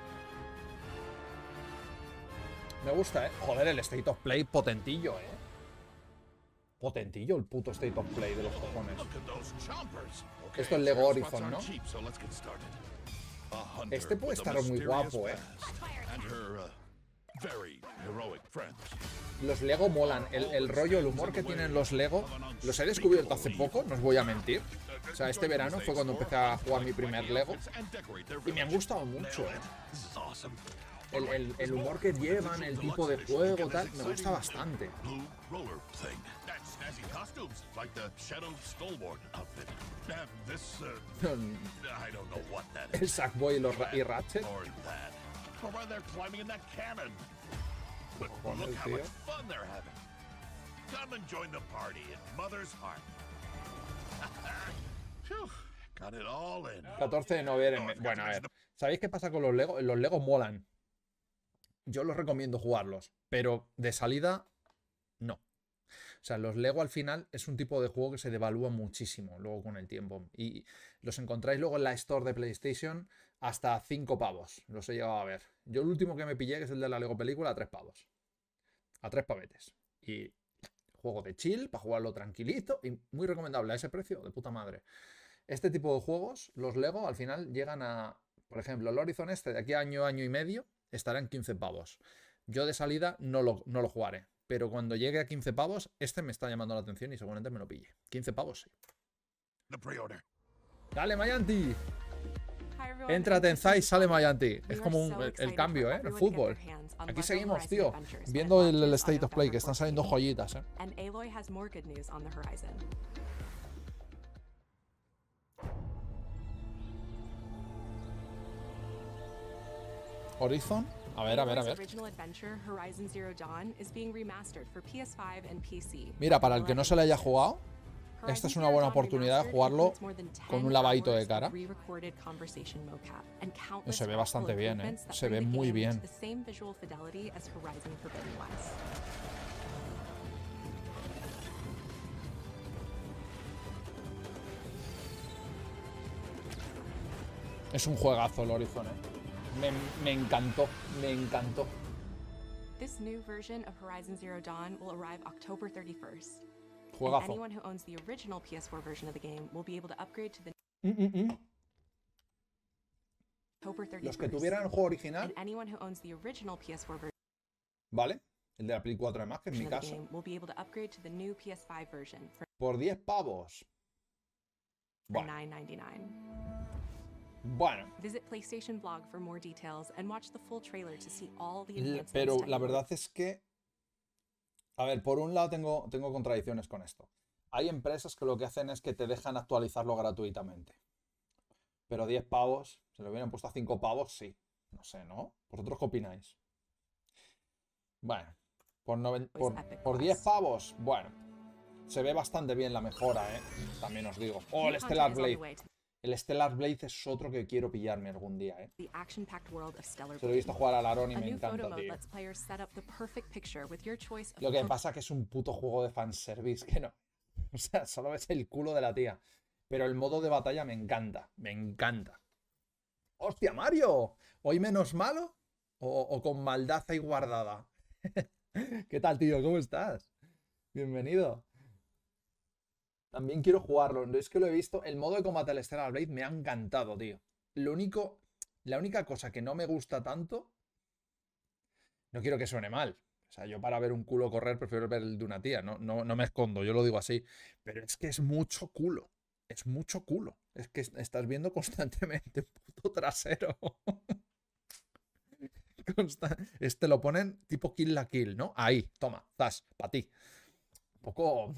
Me gusta, Joder, el State of Play potentillo, Potentillo el puto State of Play de los cojones. Esto es Lego Horizon, ¿no? Este puede estar muy guapo, Los Lego molan. El rollo, el humor que tienen los Lego, los he descubierto hace poco, no os voy a mentir. O sea, este verano fue cuando empecé a jugar mi primer Lego. Y me han gustado mucho, El humor que llevan, el tipo de juego, tal, me gusta bastante. El Sackboy y Ratchet. Joder, tío. 14 de noviembre. Bueno, a ver. ¿Sabéis qué pasa con los Lego? Los Lego molan. Yo los recomiendo jugarlos, pero de salida, no. O sea, los Lego al final es un tipo de juego que se devalúa muchísimo luego con el tiempo. Y los encontráis luego en la Store de PlayStation hasta 5 pavos. Los he llegado a ver. Yo el último que me pillé, que es el de la Lego Película, a 3 pavos. A 3 pavetes. Y juego de chill, para jugarlo tranquilito. Y muy recomendable a ese precio, de puta madre. Este tipo de juegos, los Lego, al final llegan a... Por ejemplo, el Horizon de aquí a año y medio, estará en 15 pavos. Yo de salida no lo jugaré. Pero cuando llegue a 15 pavos, este me está llamando la atención y seguramente me lo pille. 15 pavos, sí. ¡Dale, Mayanti! Entra Tensai, sale Mayanti. Es como el cambio, el fútbol. Aquí seguimos, tío. Viendo el State of Play, que están saliendo joyitas, Horizon. A ver. Mira, para el que no se le haya jugado, esta es una buena oportunidad de jugarlo con un lavadito de cara. Se ve bastante bien, Se ve muy bien. Es un juegazo el Horizon, Me encantó. This new version of Horizon Zero Dawn will arrive October 31st. Juegazo. And anyone who owns the original PS4 version of the game will be able to upgrade to the October 31st. Los que tuvieran el juego original. And anyone who owns the original PS4 version. Vale. El de la Play 4 además, que es mi caso. Will be able to upgrade to the new PS5 version por 10 pavos. Bueno. $9.99. Bueno. Visit PlayStation Blog for more details and watch the full trailer to see all the enhancements. Pero la verdad es que, a ver, por un lado tengo contradicciones con esto. Hay empresas que lo que hacen es que te dejan actualizarlo gratuitamente. Pero 10 pavos, si lo hubieran puesto a 5 pavos, sí. No sé, ¿no? ¿Vosotros qué opináis? Bueno, por 10 pavos, bueno, se ve bastante bien la mejora, ¿eh? También os digo. Oh, el Stellar Blade. El Stellar Blade es otro que quiero pillarme algún día, ¿eh? Se lo he visto jugar al Aaron y me encanta, tío. Lo que pasa es que es un puto juego de fanservice que no. O sea, solo ves el culo de la tía. Pero el modo de batalla me encanta. Me encanta. ¡Hostia, Mario! ¿Hoy menos malo? ¿O con maldad ahí guardada? ¿Qué tal, tío? ¿Cómo estás? Bienvenido. También quiero jugarlo. Es que lo he visto. El modo de combate del Stellar Blade me ha encantado, tío. La única cosa que no me gusta tanto... No quiero que suene mal. O sea, yo para ver un culo correr prefiero ver el de una tía. No me escondo, yo lo digo así. Pero es que es mucho culo. Es mucho culo. Es que estás viendo constantemente un puto trasero. Este lo ponen tipo kill la kill, ¿no? Ahí, toma, zas, para ti. Un poco...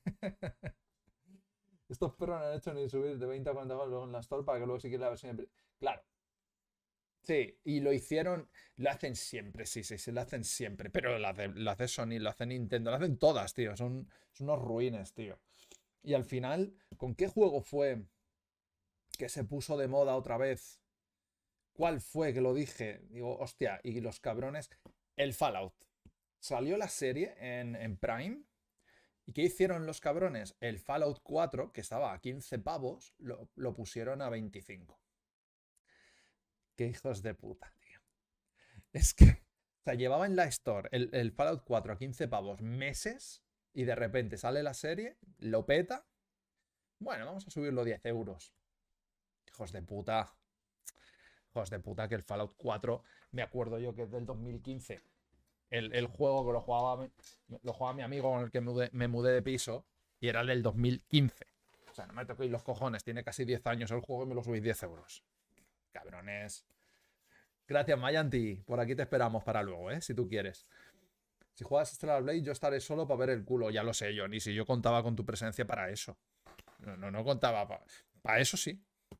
Estos perros no han hecho ni subir de 20 a 40 luego en la store para que luego si quieres la versión... Claro. Sí, y lo hicieron... Lo hacen siempre, sí, lo hacen siempre. Pero lo hace Sony, lo hace Nintendo, lo hacen todas, tío. Son unos ruines, tío. Y al final, ¿con qué juego fue que se puso de moda otra vez? ¿Cuál fue que lo dije? Digo, hostia, y los cabrones... El Fallout. Salió la serie en Prime. ¿Y qué hicieron los cabrones? El Fallout 4, que estaba a 15 pavos, lo pusieron a 25. Qué hijos de puta, tío. Es que... O sea, llevaba en la Store el Fallout 4 a 15 pavos meses y de repente sale la serie, lo peta. Bueno, vamos a subirlo 10 euros. Hijos de puta. Hijos de puta, que el Fallout 4, me acuerdo yo que es del 2015. El juego que lo jugaba mi amigo con el que me mudé de piso y era el del 2015. O sea, no me toquéis los cojones, tiene casi 10 años el juego y me lo subís 10 euros. Cabrones. Gracias, Mayanti. Por aquí te esperamos para luego, ¿eh? Si tú quieres. Si juegas Stellar Blade, yo estaré solo para ver el culo. Ya lo sé yo, ni si yo contaba con tu presencia para eso. No contaba para eso, sí.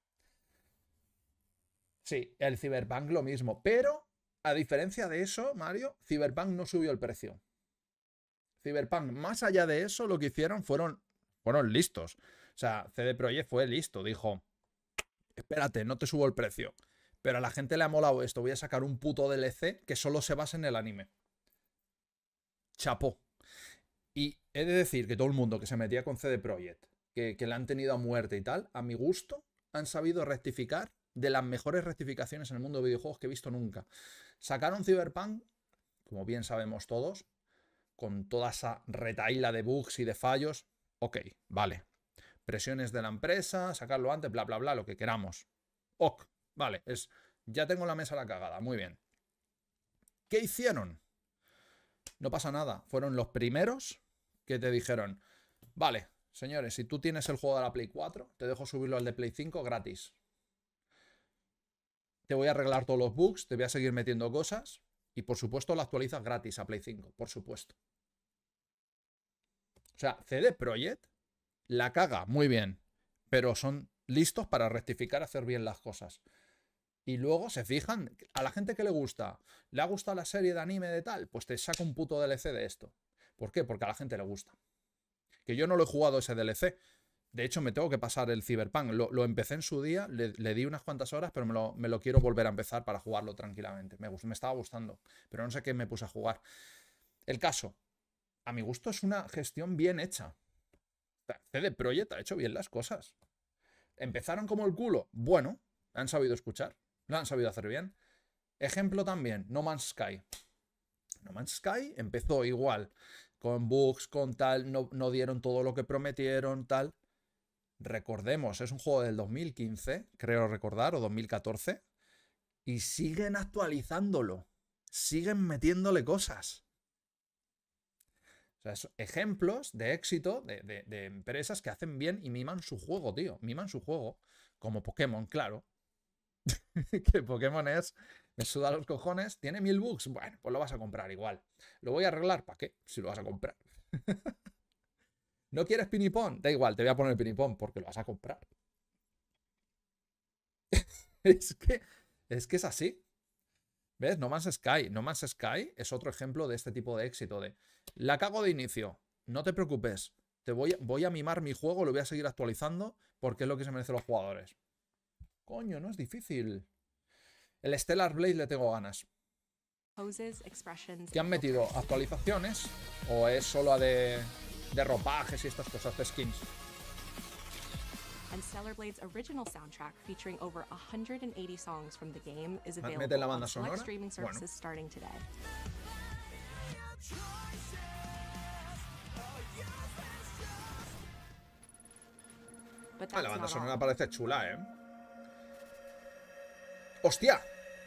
Sí, el Cyberpunk lo mismo, pero a diferencia de eso, Mario, Cyberpunk no subió el precio. Cyberpunk, más allá de eso, lo que hicieron fueron listos. O sea, CD Projekt fue listo, dijo, espérate, no te subo el precio. Pero a la gente le ha molado esto, voy a sacar un puto DLC que solo se basa en el anime. Chapó. Y he de decir que todo el mundo que se metía con CD Projekt, que le han tenido a muerte y tal, a mi gusto, han sabido rectificar de las mejores rectificaciones en el mundo de videojuegos que he visto nunca. Sacaron Cyberpunk, como bien sabemos todos, con toda esa retahíla de bugs y de fallos. Ok, vale. Presiones de la empresa, sacarlo antes, bla, bla, bla, lo que queramos. Ok, vale, ya tengo la mesa a la cagada, muy bien. ¿Qué hicieron? No pasa nada, fueron los primeros que te dijeron, vale, señores, si tú tienes el juego de la Play 4, te dejo subirlo al de Play 5 gratis. Te voy a arreglar todos los bugs, te voy a seguir metiendo cosas y por supuesto lo actualizas gratis a Play 5, por supuesto. O sea, CD Projekt la caga muy bien, pero son listos para rectificar, hacer bien las cosas. Y luego se fijan, a la gente que le gusta, ¿le ha gustado la serie de anime de tal? Pues te saca un puto DLC de esto. ¿Por qué? Porque a la gente le gusta. Que yo no lo he jugado ese DLC. De hecho, me tengo que pasar el Cyberpunk. Lo empecé en su día, le di unas cuantas horas, pero me lo quiero volver a empezar para jugarlo tranquilamente. Me estaba gustando, pero no sé qué me puse a jugar. El caso, a mi gusto es una gestión bien hecha. CD Projekt ha hecho bien las cosas. ¿Empezaron como el culo? Bueno, han sabido escuchar, lo han sabido hacer bien. Ejemplo también, No Man's Sky. No Man's Sky empezó igual, con bugs, con tal, no dieron todo lo que prometieron, tal. Recordemos, es un juego del 2015, creo recordar, o 2014, y siguen actualizándolo, siguen metiéndole cosas. O sea, ejemplos de éxito de empresas que hacen bien y miman su juego, tío, miman su juego, como Pokémon, claro. Que Pokémon me suda los cojones, tiene 1000 bugs, bueno, pues lo vas a comprar igual. ¿Lo voy a arreglar? ¿Para qué? Si lo vas a comprar. ¿No quieres pinipón? Da igual, te voy a poner pinipón porque lo vas a comprar. Es que es así. ¿Ves? No Man's Sky. No Man's Sky es otro ejemplo de este tipo de éxito. De la cago de inicio. No te preocupes. Voy a mimar mi juego, lo voy a seguir actualizando porque es lo que se merecen los jugadores. Coño, no es difícil. El Stellar Blade le tengo ganas. ¿Qué han metido? ¿Actualizaciones? ¿O es solo de ropajes y estas cosas, de skins? And Stellar Blade's original soundtrack, featuring over 180 songs from the game, is ¿Mete available la banda on select sonora? streaming services Bueno. starting today. But Ah, la that's banda not sonora all. parece chula, ¿eh? ¡Hostia!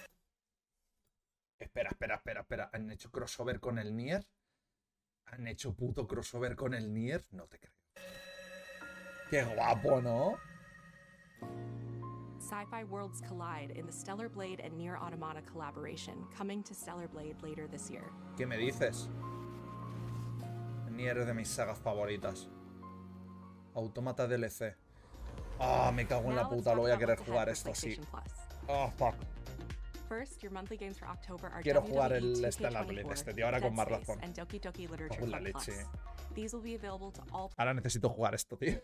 Espera. ¿Han hecho crossover con el Nier? ¿Han hecho puto crossover con el Nier? No te creo. ¡Qué guapo!, ¿no? Sci-fi worlds collide in the Stellar Blade and Nier Automata collaboration, coming to Stellar Blade later this year. ¿Qué me dices? El Nier es de mis sagas favoritas. Automata DLC. Ah, me cago en la Now let's puta, lo talk voy a about querer what's jugar ahead for esto, sí. PlayStation Plus. Oh, fuck. First, your monthly games for October are Quiero jugar el WWE Stellar Blade 2K24, este, tío, ahora con Dead más Space, razón. and Doki Doki Literature Cago en la Club Plus. leche. These will be available to all Ahora necesito jugar esto, tío.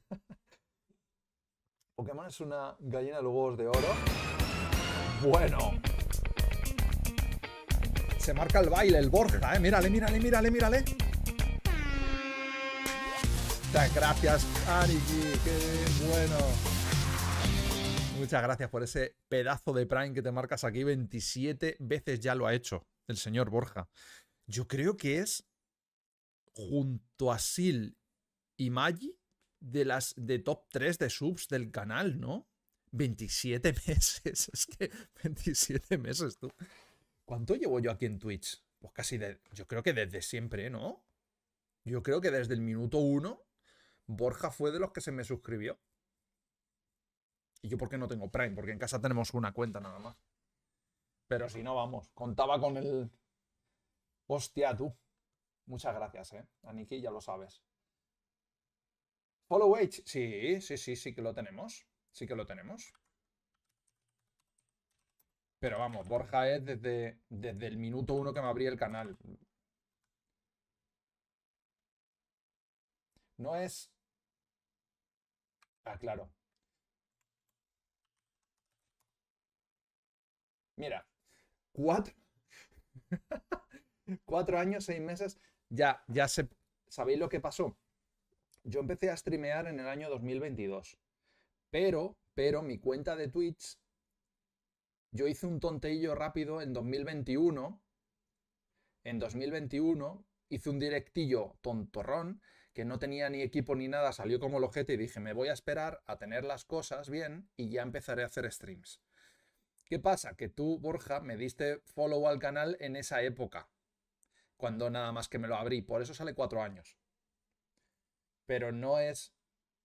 Pokémon es una gallina de los huevos de oro. Bueno. Se marca el baile, el Borja, ¿eh? Mírale. Muchas gracias, Aniki. Qué bueno. Muchas gracias por ese pedazo de Prime que te marcas aquí. 27 veces ya lo ha hecho el señor Borja. Yo creo que es, junto a Sil y Magi, de top 3 de subs del canal, ¿no? 27 meses. Es que 27 meses, tú. ¿Cuánto llevo yo aquí en Twitch? Pues casi yo creo que desde siempre, ¿no? Yo creo que desde el minuto 1 Borja fue de los que se me suscribió. ¿Y yo por qué no tengo Prime? Porque en casa tenemos una cuenta nada más. Pero si no, vamos. Contaba con el... Hostia, tú. Muchas gracias, Aniki, ya lo sabes. Follow Age. Sí que lo tenemos. Sí que lo tenemos. Pero vamos, Borja es desde el minuto 1 que me abrí el canal. No es... Ah, claro. Mira, 4 años, 6 meses, ¿sabéis lo que pasó? Yo empecé a streamear en el año 2022, pero mi cuenta de Twitch, yo hice un tonteillo rápido en 2021, hice un directillo tontorrón, que no tenía ni equipo ni nada, salió como el ojete y dije, me voy a esperar a tener las cosas bien y ya empezaré a hacer streams. ¿Qué pasa? Que tú, Borja, me diste follow al canal en esa época, cuando nada más que me lo abrí. Por eso sale 4 años. Pero no es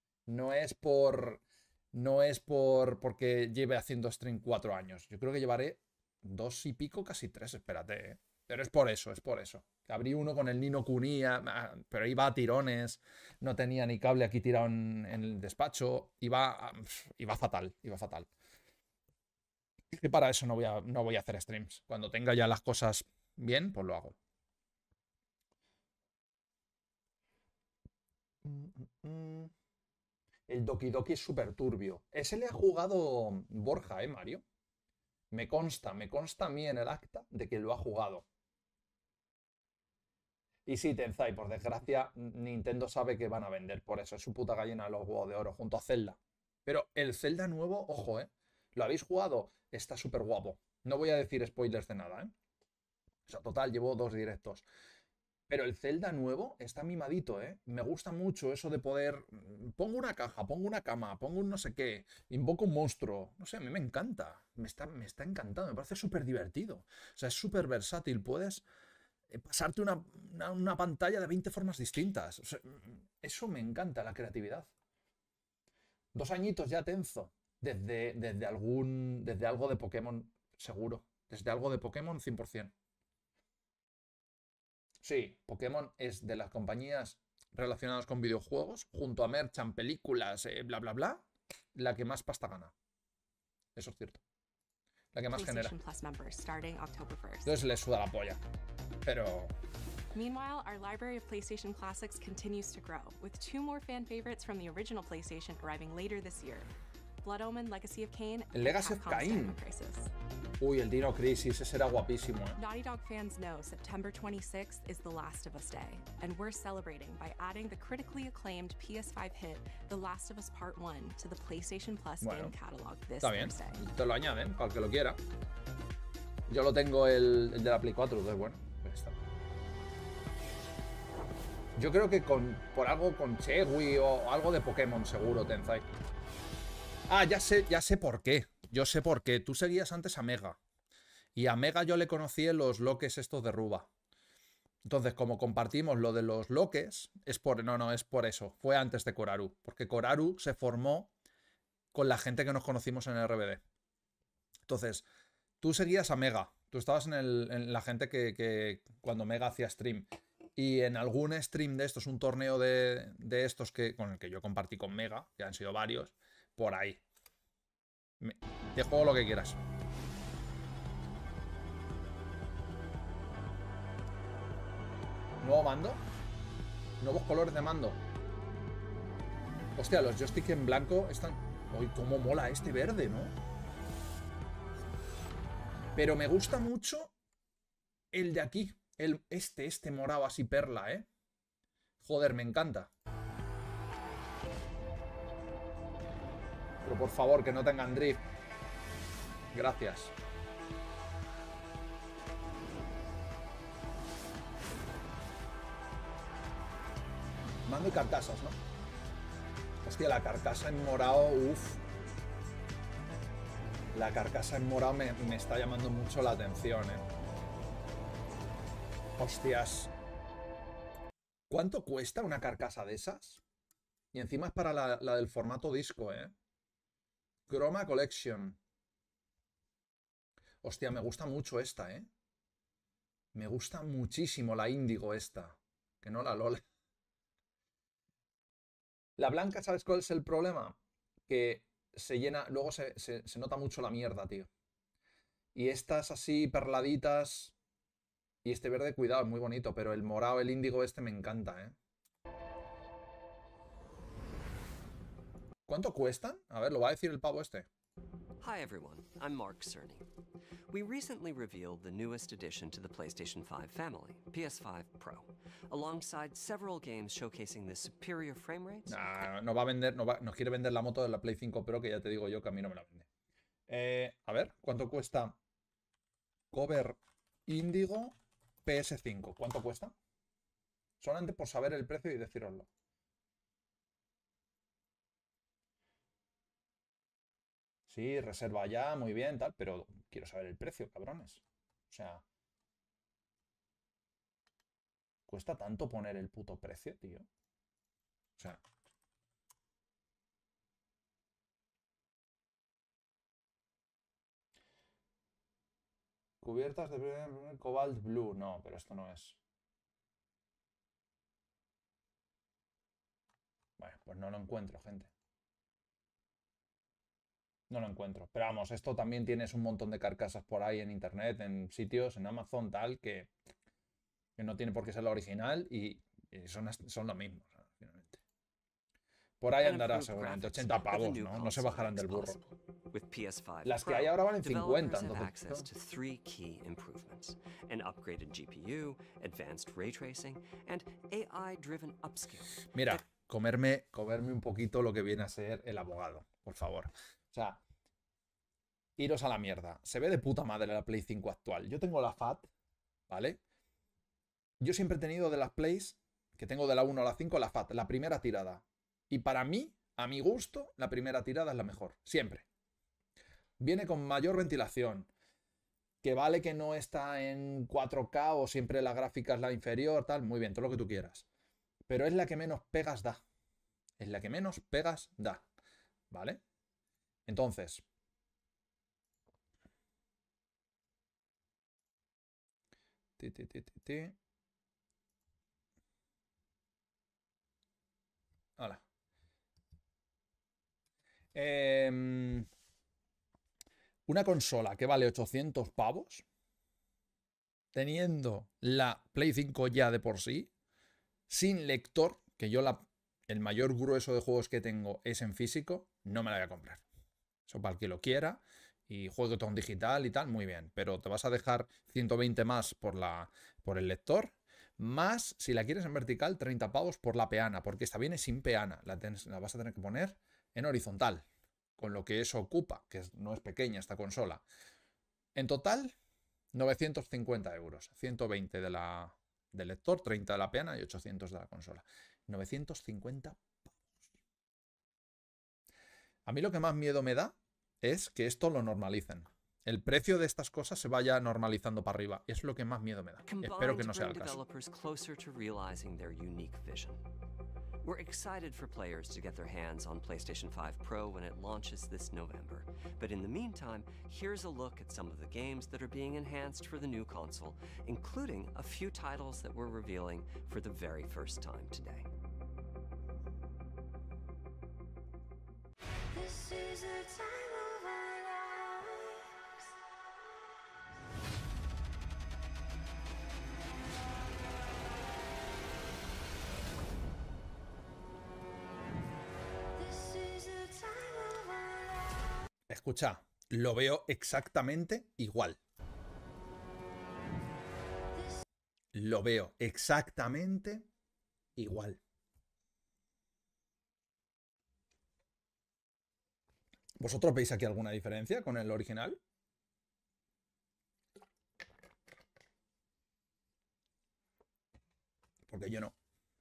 porque lleve haciendo stream 4 años. Yo creo que llevaré 2 y pico, casi 3, espérate, ¿eh? Pero es por eso. Que abrí uno con el Nino Kuni, pero iba a tirones, no tenía ni cable aquí tirado en el despacho, iba fatal. Y para eso no voy a hacer streams. Cuando tenga ya las cosas bien, pues lo hago. El Doki Doki es súper turbio. Ese le ha jugado Borja, Mario. Me consta a mí en el acta de que lo ha jugado. Y sí, Tenzai, por desgracia, Nintendo sabe que van a vender. Por eso es su puta gallina de los huevos de oro, junto a Zelda. Pero el Zelda nuevo, ojo, ¿lo habéis jugado? Está súper guapo. No voy a decir spoilers de nada, O sea, total, llevo 2 directos. Pero el Zelda nuevo está mimadito, Me gusta mucho eso de poder... Pongo una caja, pongo una cama, pongo un no sé qué, invoco un monstruo. No sé, a mí me encanta. Me está encantando, me parece súper divertido. O sea, es súper versátil. Puedes pasarte una pantalla de 20 formas distintas. O sea, eso me encanta, la creatividad. 2 añitos ya, Tenzo. Desde algo de Pokémon, seguro. Desde algo de Pokémon, 100%. Sí, Pokémon es de las compañías relacionadas con videojuegos, junto a Merchant, películas, bla, bla, bla, la que más pasta gana. Eso es cierto. La que más genera. PlayStation Plus members starting October 1st. Entonces le suda la polla. Pero... Meanwhile, our library of PlayStation classics continues to grow, with 2 more fan favorites from the original PlayStation arriving later this year. Blood Omen, Legacy of Kain, El Legacy of Capcom's Kain. Dino Crisis. Uy, el Dino Crisis, ese era guapísimo, ¿eh? Naughty Dog fans know September 26th is The Last of Us Day, and we're celebrating by adding the critically acclaimed PS5 hit The Last of Us Part 1 to the PlayStation Plus game catalog this Está bien, Thursday. te lo añaden para el que lo quiera. Yo lo tengo el de la Play 4, entonces bueno, pues está. Yo creo que por algo con Chegui o algo de Pokémon seguro, Tenzai. Ah, ya sé por qué. Yo sé por qué. Tú seguías antes a Mega. Y a Mega yo le conocí en los loques estos de Ruba. Entonces, como compartimos lo de los loques, es por... No, es por eso. Fue antes de Koraru. Porque Koraru se formó con la gente que nos conocimos en el RBD. Entonces, tú seguías a Mega. Tú estabas en la gente que cuando Mega hacía stream. Y en algún stream de estos, un torneo de estos con el que yo compartí con Mega, que han sido varios, por ahí. Te juego lo que quieras. ¿Nuevo mando? Nuevos colores de mando. Hostia, los joysticks en blanco están... Uy, cómo mola este verde, ¿no? Pero me gusta mucho el de aquí. Este morado así perla, ¿eh? Joder, me encanta. Pero por favor, que no tengan drift. Gracias. Mando y carcasas, ¿no? Hostia, la carcasa en morado, uff. La carcasa en morado me está llamando mucho la atención, ¿eh? Hostias. ¿Cuánto cuesta una carcasa de esas? Y encima es para la del formato disco, ¿eh? Chroma Collection. Hostia, me gusta mucho esta, ¿eh? Me gusta muchísimo la Índigo esta. Que no la LOL. La blanca, ¿sabes cuál es el problema? Que se llena... Luego se nota mucho la mierda, tío. Y estas así perladitas... Y este verde, cuidado, es muy bonito. Pero el morado, el índigo este me encanta, ¿eh? ¿Cuánto cuestan? A ver, lo va a decir el pavo este. Hi everyone, I'm Mark Cerny. We recently revealed the newest addition to the PlayStation 5 family, PS5 Pro, alongside several games showcasing the superior frame rates. Nah, nos va a vender, nos quiere vender la moto de la Play 5 Pro, que ya te digo yo que a mí no me la vende. A ver, ¿cuánto cuesta? Cover Índigo PS5. ¿Cuánto cuesta? Solamente por saber el precio y deciroslo. Sí, reserva ya, muy bien, tal, pero quiero saber el precio, cabrones. O sea, ¿cuesta tanto poner el puto precio, tío? O sea... Cubiertas de Cobalt Blue. No, pero esto no es. Bueno, pues no lo encuentro, gente. No lo encuentro. Pero vamos, esto también tienes un montón de carcasas por ahí en internet, en sitios, en Amazon, tal, que no tiene por qué ser la original y son lo mismo, finalmente. Por ahí andará seguramente, 80 pavos, ¿no? No se bajarán del burro. Las que hay ahora valen 50, entonces... Mira, comerme un poquito lo que viene a ser el abogado, por favor. O sea, iros a la mierda. Se ve de puta madre la Play 5 actual. Yo tengo la FAT, ¿vale? Yo siempre he tenido de las Plays, que tengo de la 1 a la 5, la FAT, la primera tirada. Y para mí, a mi gusto, la primera tirada es la mejor. Siempre. Viene con mayor ventilación. Que vale que no está en 4K o siempre la gráfica es la inferior, tal. Muy bien, todo lo que tú quieras. Pero es la que menos pegas da. Es la que menos pegas da. ¿Vale? Entonces. Hola. Una consola que vale 800 pavos, teniendo la Play 5 ya de por sí, sin lector, que yo el mayor grueso de juegos que tengo es en físico, no me la voy a comprar. Eso para el que lo quiera y juegue todo en digital y tal, muy bien. Pero te vas a dejar 120 más por el lector, más, si la quieres en vertical, 30 pavos por la peana, porque esta viene sin peana. La vas a tener que poner en horizontal, con lo que eso ocupa, que no es pequeña esta consola. En total, 950 euros. 120 del lector, 30 de la peana y 800 de la consola. 950 pavos. A mí lo que más miedo me da es que esto lo normalicen. El precio de estas cosas se vaya normalizando para arriba. Es lo que más miedo me da. Espero que no sea el caso. We're excited for players to get their hands on PlayStation 5 Pro when it launches this November. But in the meantime, here's a look at some of the games that are being enhanced for the new console, including a few titles that we're revealing for the very first time today. This is the time of our lives. This is the time of our lives. Escucha, lo veo exactamente igual. Lo veo exactamente igual. ¿Vosotros veis aquí alguna diferencia con el original? Porque yo no.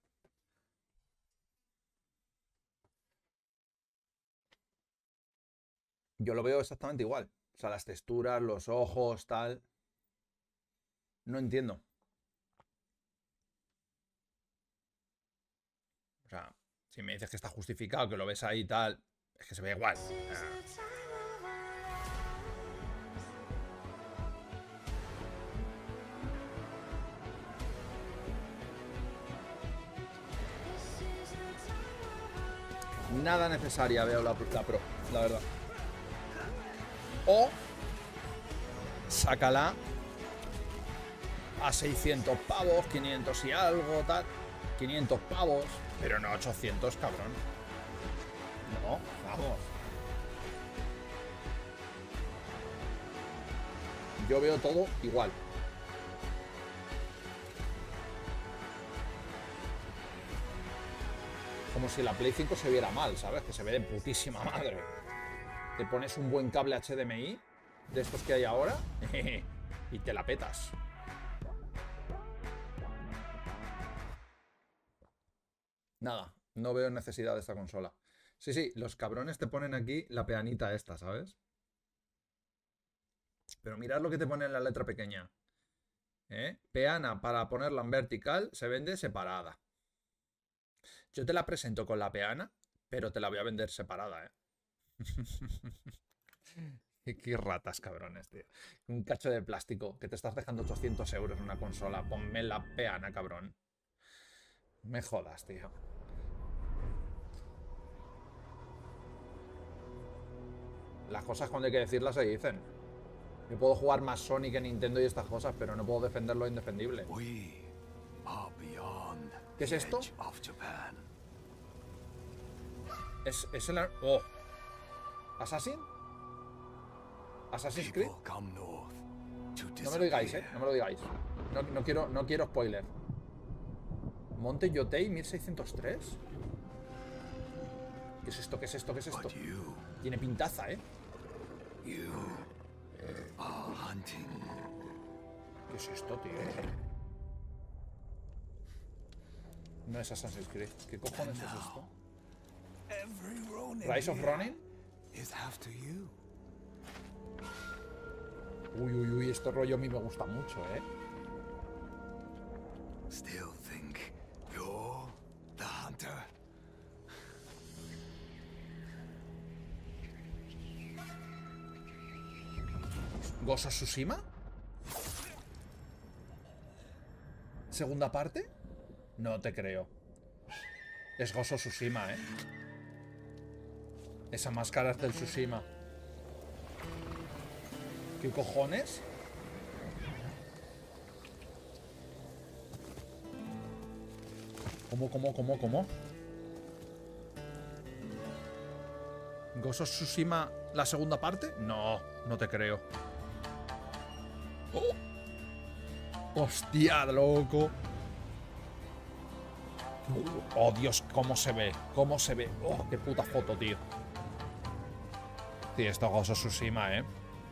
Yo lo veo exactamente igual. O sea, las texturas, los ojos, tal. No entiendo. O sea, si me dices que está justificado, que lo ves ahí y tal, es que se ve igual. Nada necesaria veo la Pro, la verdad. O sácala a 600 pavos, 500 y algo, tal. 500 pavos, pero no 800, cabrón. No, vamos. Yo veo todo igual. Como si la Play 5 se viera mal, ¿sabes? Que se ve de putísima madre. Te pones un buen cable HDMI de estos que hay ahora y te la petas. Nada, no veo necesidad de esta consola. Sí, sí, los cabrones te ponen aquí la peanita esta, ¿sabes? Pero mirad lo que te pone en la letra pequeña. Peana para ponerla en vertical se vende separada. Yo te la presento con la peana, pero te la voy a vender separada, ¿eh? Qué ratas, cabrones, tío. Un cacho de plástico que te estás dejando 800 euros en una consola. Ponme la peana, cabrón. Me jodas, tío. Las cosas cuando hay que decirlas se dicen. Yo puedo jugar más Sonic que Nintendo y estas cosas, pero no puedo defender lo indefendible. ¿Qué es esto? Es el... Oh. ¿Assassin? ¿Assassin's Creed? No me lo digáis, no me lo digáis. No quiero spoiler. Monte Yotei 1603. ¿Qué es esto? ¿Qué es esto? ¿Qué es esto? Tiene pintaza, ¿eh? ¿Qué es esto, tío? No es Assassin's Creed. ¿Qué cojones es esto? ¿Rise of Ronin? Uy, uy, uy, este rollo a mí me gusta mucho, ¿eh? Still think you're the hunter? ¿Ghost of Tsushima? ¿Segunda parte? No te creo. Es Ghost of Tsushima, ¿eh? Esa máscara es del Tsushima. ¿Qué cojones? ¿Cómo? ¿Ghost of Tsushima la segunda parte? No, no te creo. ¡Oh! ¡Hostia, loco! ¡Oh, Dios! ¿Cómo se ve? ¿Cómo se ve? ¡Oh, qué puta foto, tío! Sí, esto es Ghost of Tsushima, ¿eh?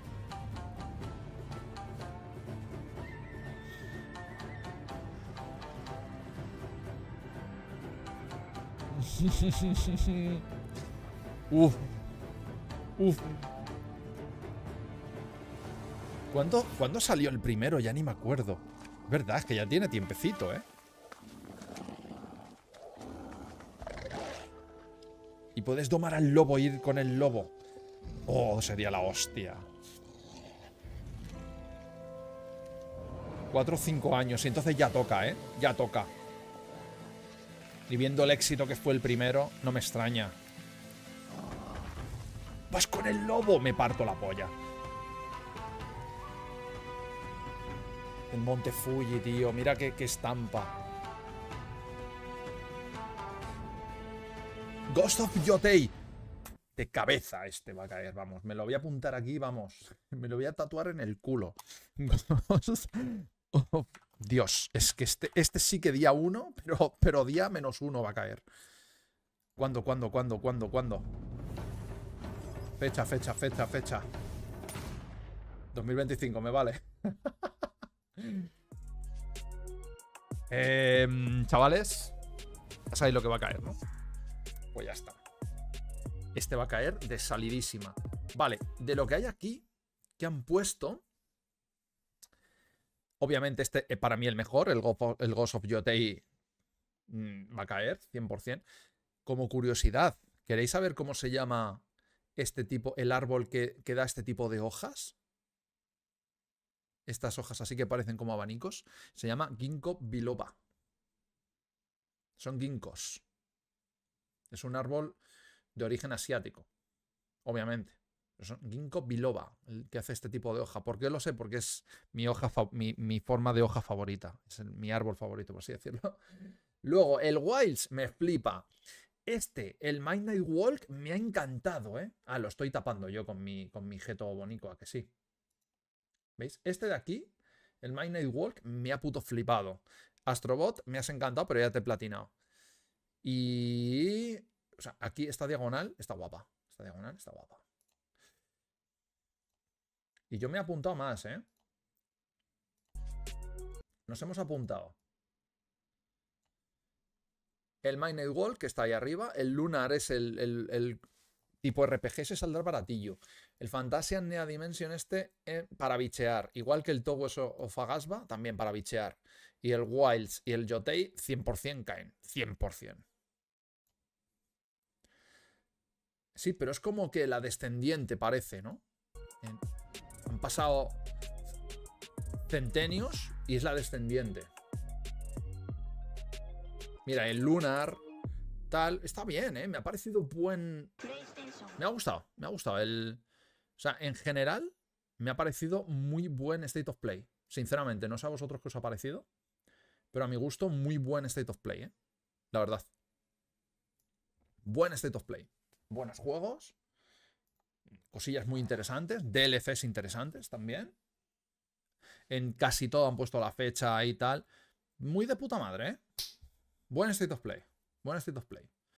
Uf. ¿Cuándo salió el primero? Ya ni me acuerdo. Verdad, es que ya tiene tiempecito, ¿eh? Y puedes domar al lobo, ir con el lobo. Oh, sería la hostia. 4 o 5 años, y entonces ya toca, ¿eh? Ya toca. Y viendo el éxito que fue el primero, no me extraña. ¡Vas con el lobo! Me parto la polla. El Monte Fuji, tío. Mira qué estampa. Ghost of Yotei. De cabeza este va a caer, vamos. Me lo voy a apuntar aquí, vamos. Me lo voy a tatuar en el culo. Oh, Dios, es que este sí que día 1, pero día -1 va a caer. ¿Cuándo? Fecha. 2025, me vale. Chavales, ya sabéis lo que va a caer, ¿no? Pues ya está. Este va a caer de salidísima. Vale, de lo que hay aquí, que han puesto... Obviamente este para mí el mejor, el Ghost of Yotei va a caer, 100%. Como curiosidad, ¿queréis saber cómo se llama este tipo, el árbol que da este tipo de hojas? Estas hojas así que parecen como abanicos. Se llama Ginkgo biloba. Son ginkgos. Es un árbol de origen asiático, obviamente. Son Ginkgo biloba, el que hace este tipo de hoja. ¿Por qué lo sé? Porque es mi forma de hoja favorita. Es mi árbol favorito, por así decirlo. Luego, el Wilds me flipa. El Midnight Walk me ha encantado, ¿eh? Ah, lo estoy tapando yo con mi jeto bonito, ¿a que sí? ¿Veis? Este de aquí, el Midnight Walk, me ha puto flipado. Astrobot, me has encantado, pero ya te he platinado. Y... O sea, aquí esta diagonal está guapa. Esta diagonal está guapa. Y yo me he apuntado más, ¿eh? Nos hemos apuntado. El Midnight Walk, que está ahí arriba. El Lunar es el tipo RPG, ese saldrá baratillo. El Fantasian Nea Dimension para bichear. Igual que el Towers of Agasba, también para bichear. Y el Wilds y el Yotei, 100% caen. 100%. Sí, pero es como que la descendiente parece, ¿no? Han pasado centenios y es la descendiente. Mira, el Lunar, tal, está bien, ¿eh? Me ha parecido buen... Me ha gustado. O sea, en general, me ha parecido muy buen State of Play. Sinceramente, no sé a vosotros qué os ha parecido, pero a mi gusto, muy buen State of Play, ¿eh? La verdad. Buen State of Play. Buenos juegos. Cosillas muy interesantes. DLCs interesantes también. En casi todo han puesto la fecha y tal. Muy de puta madre, ¿eh? Buen State of Play. Buen State of Play.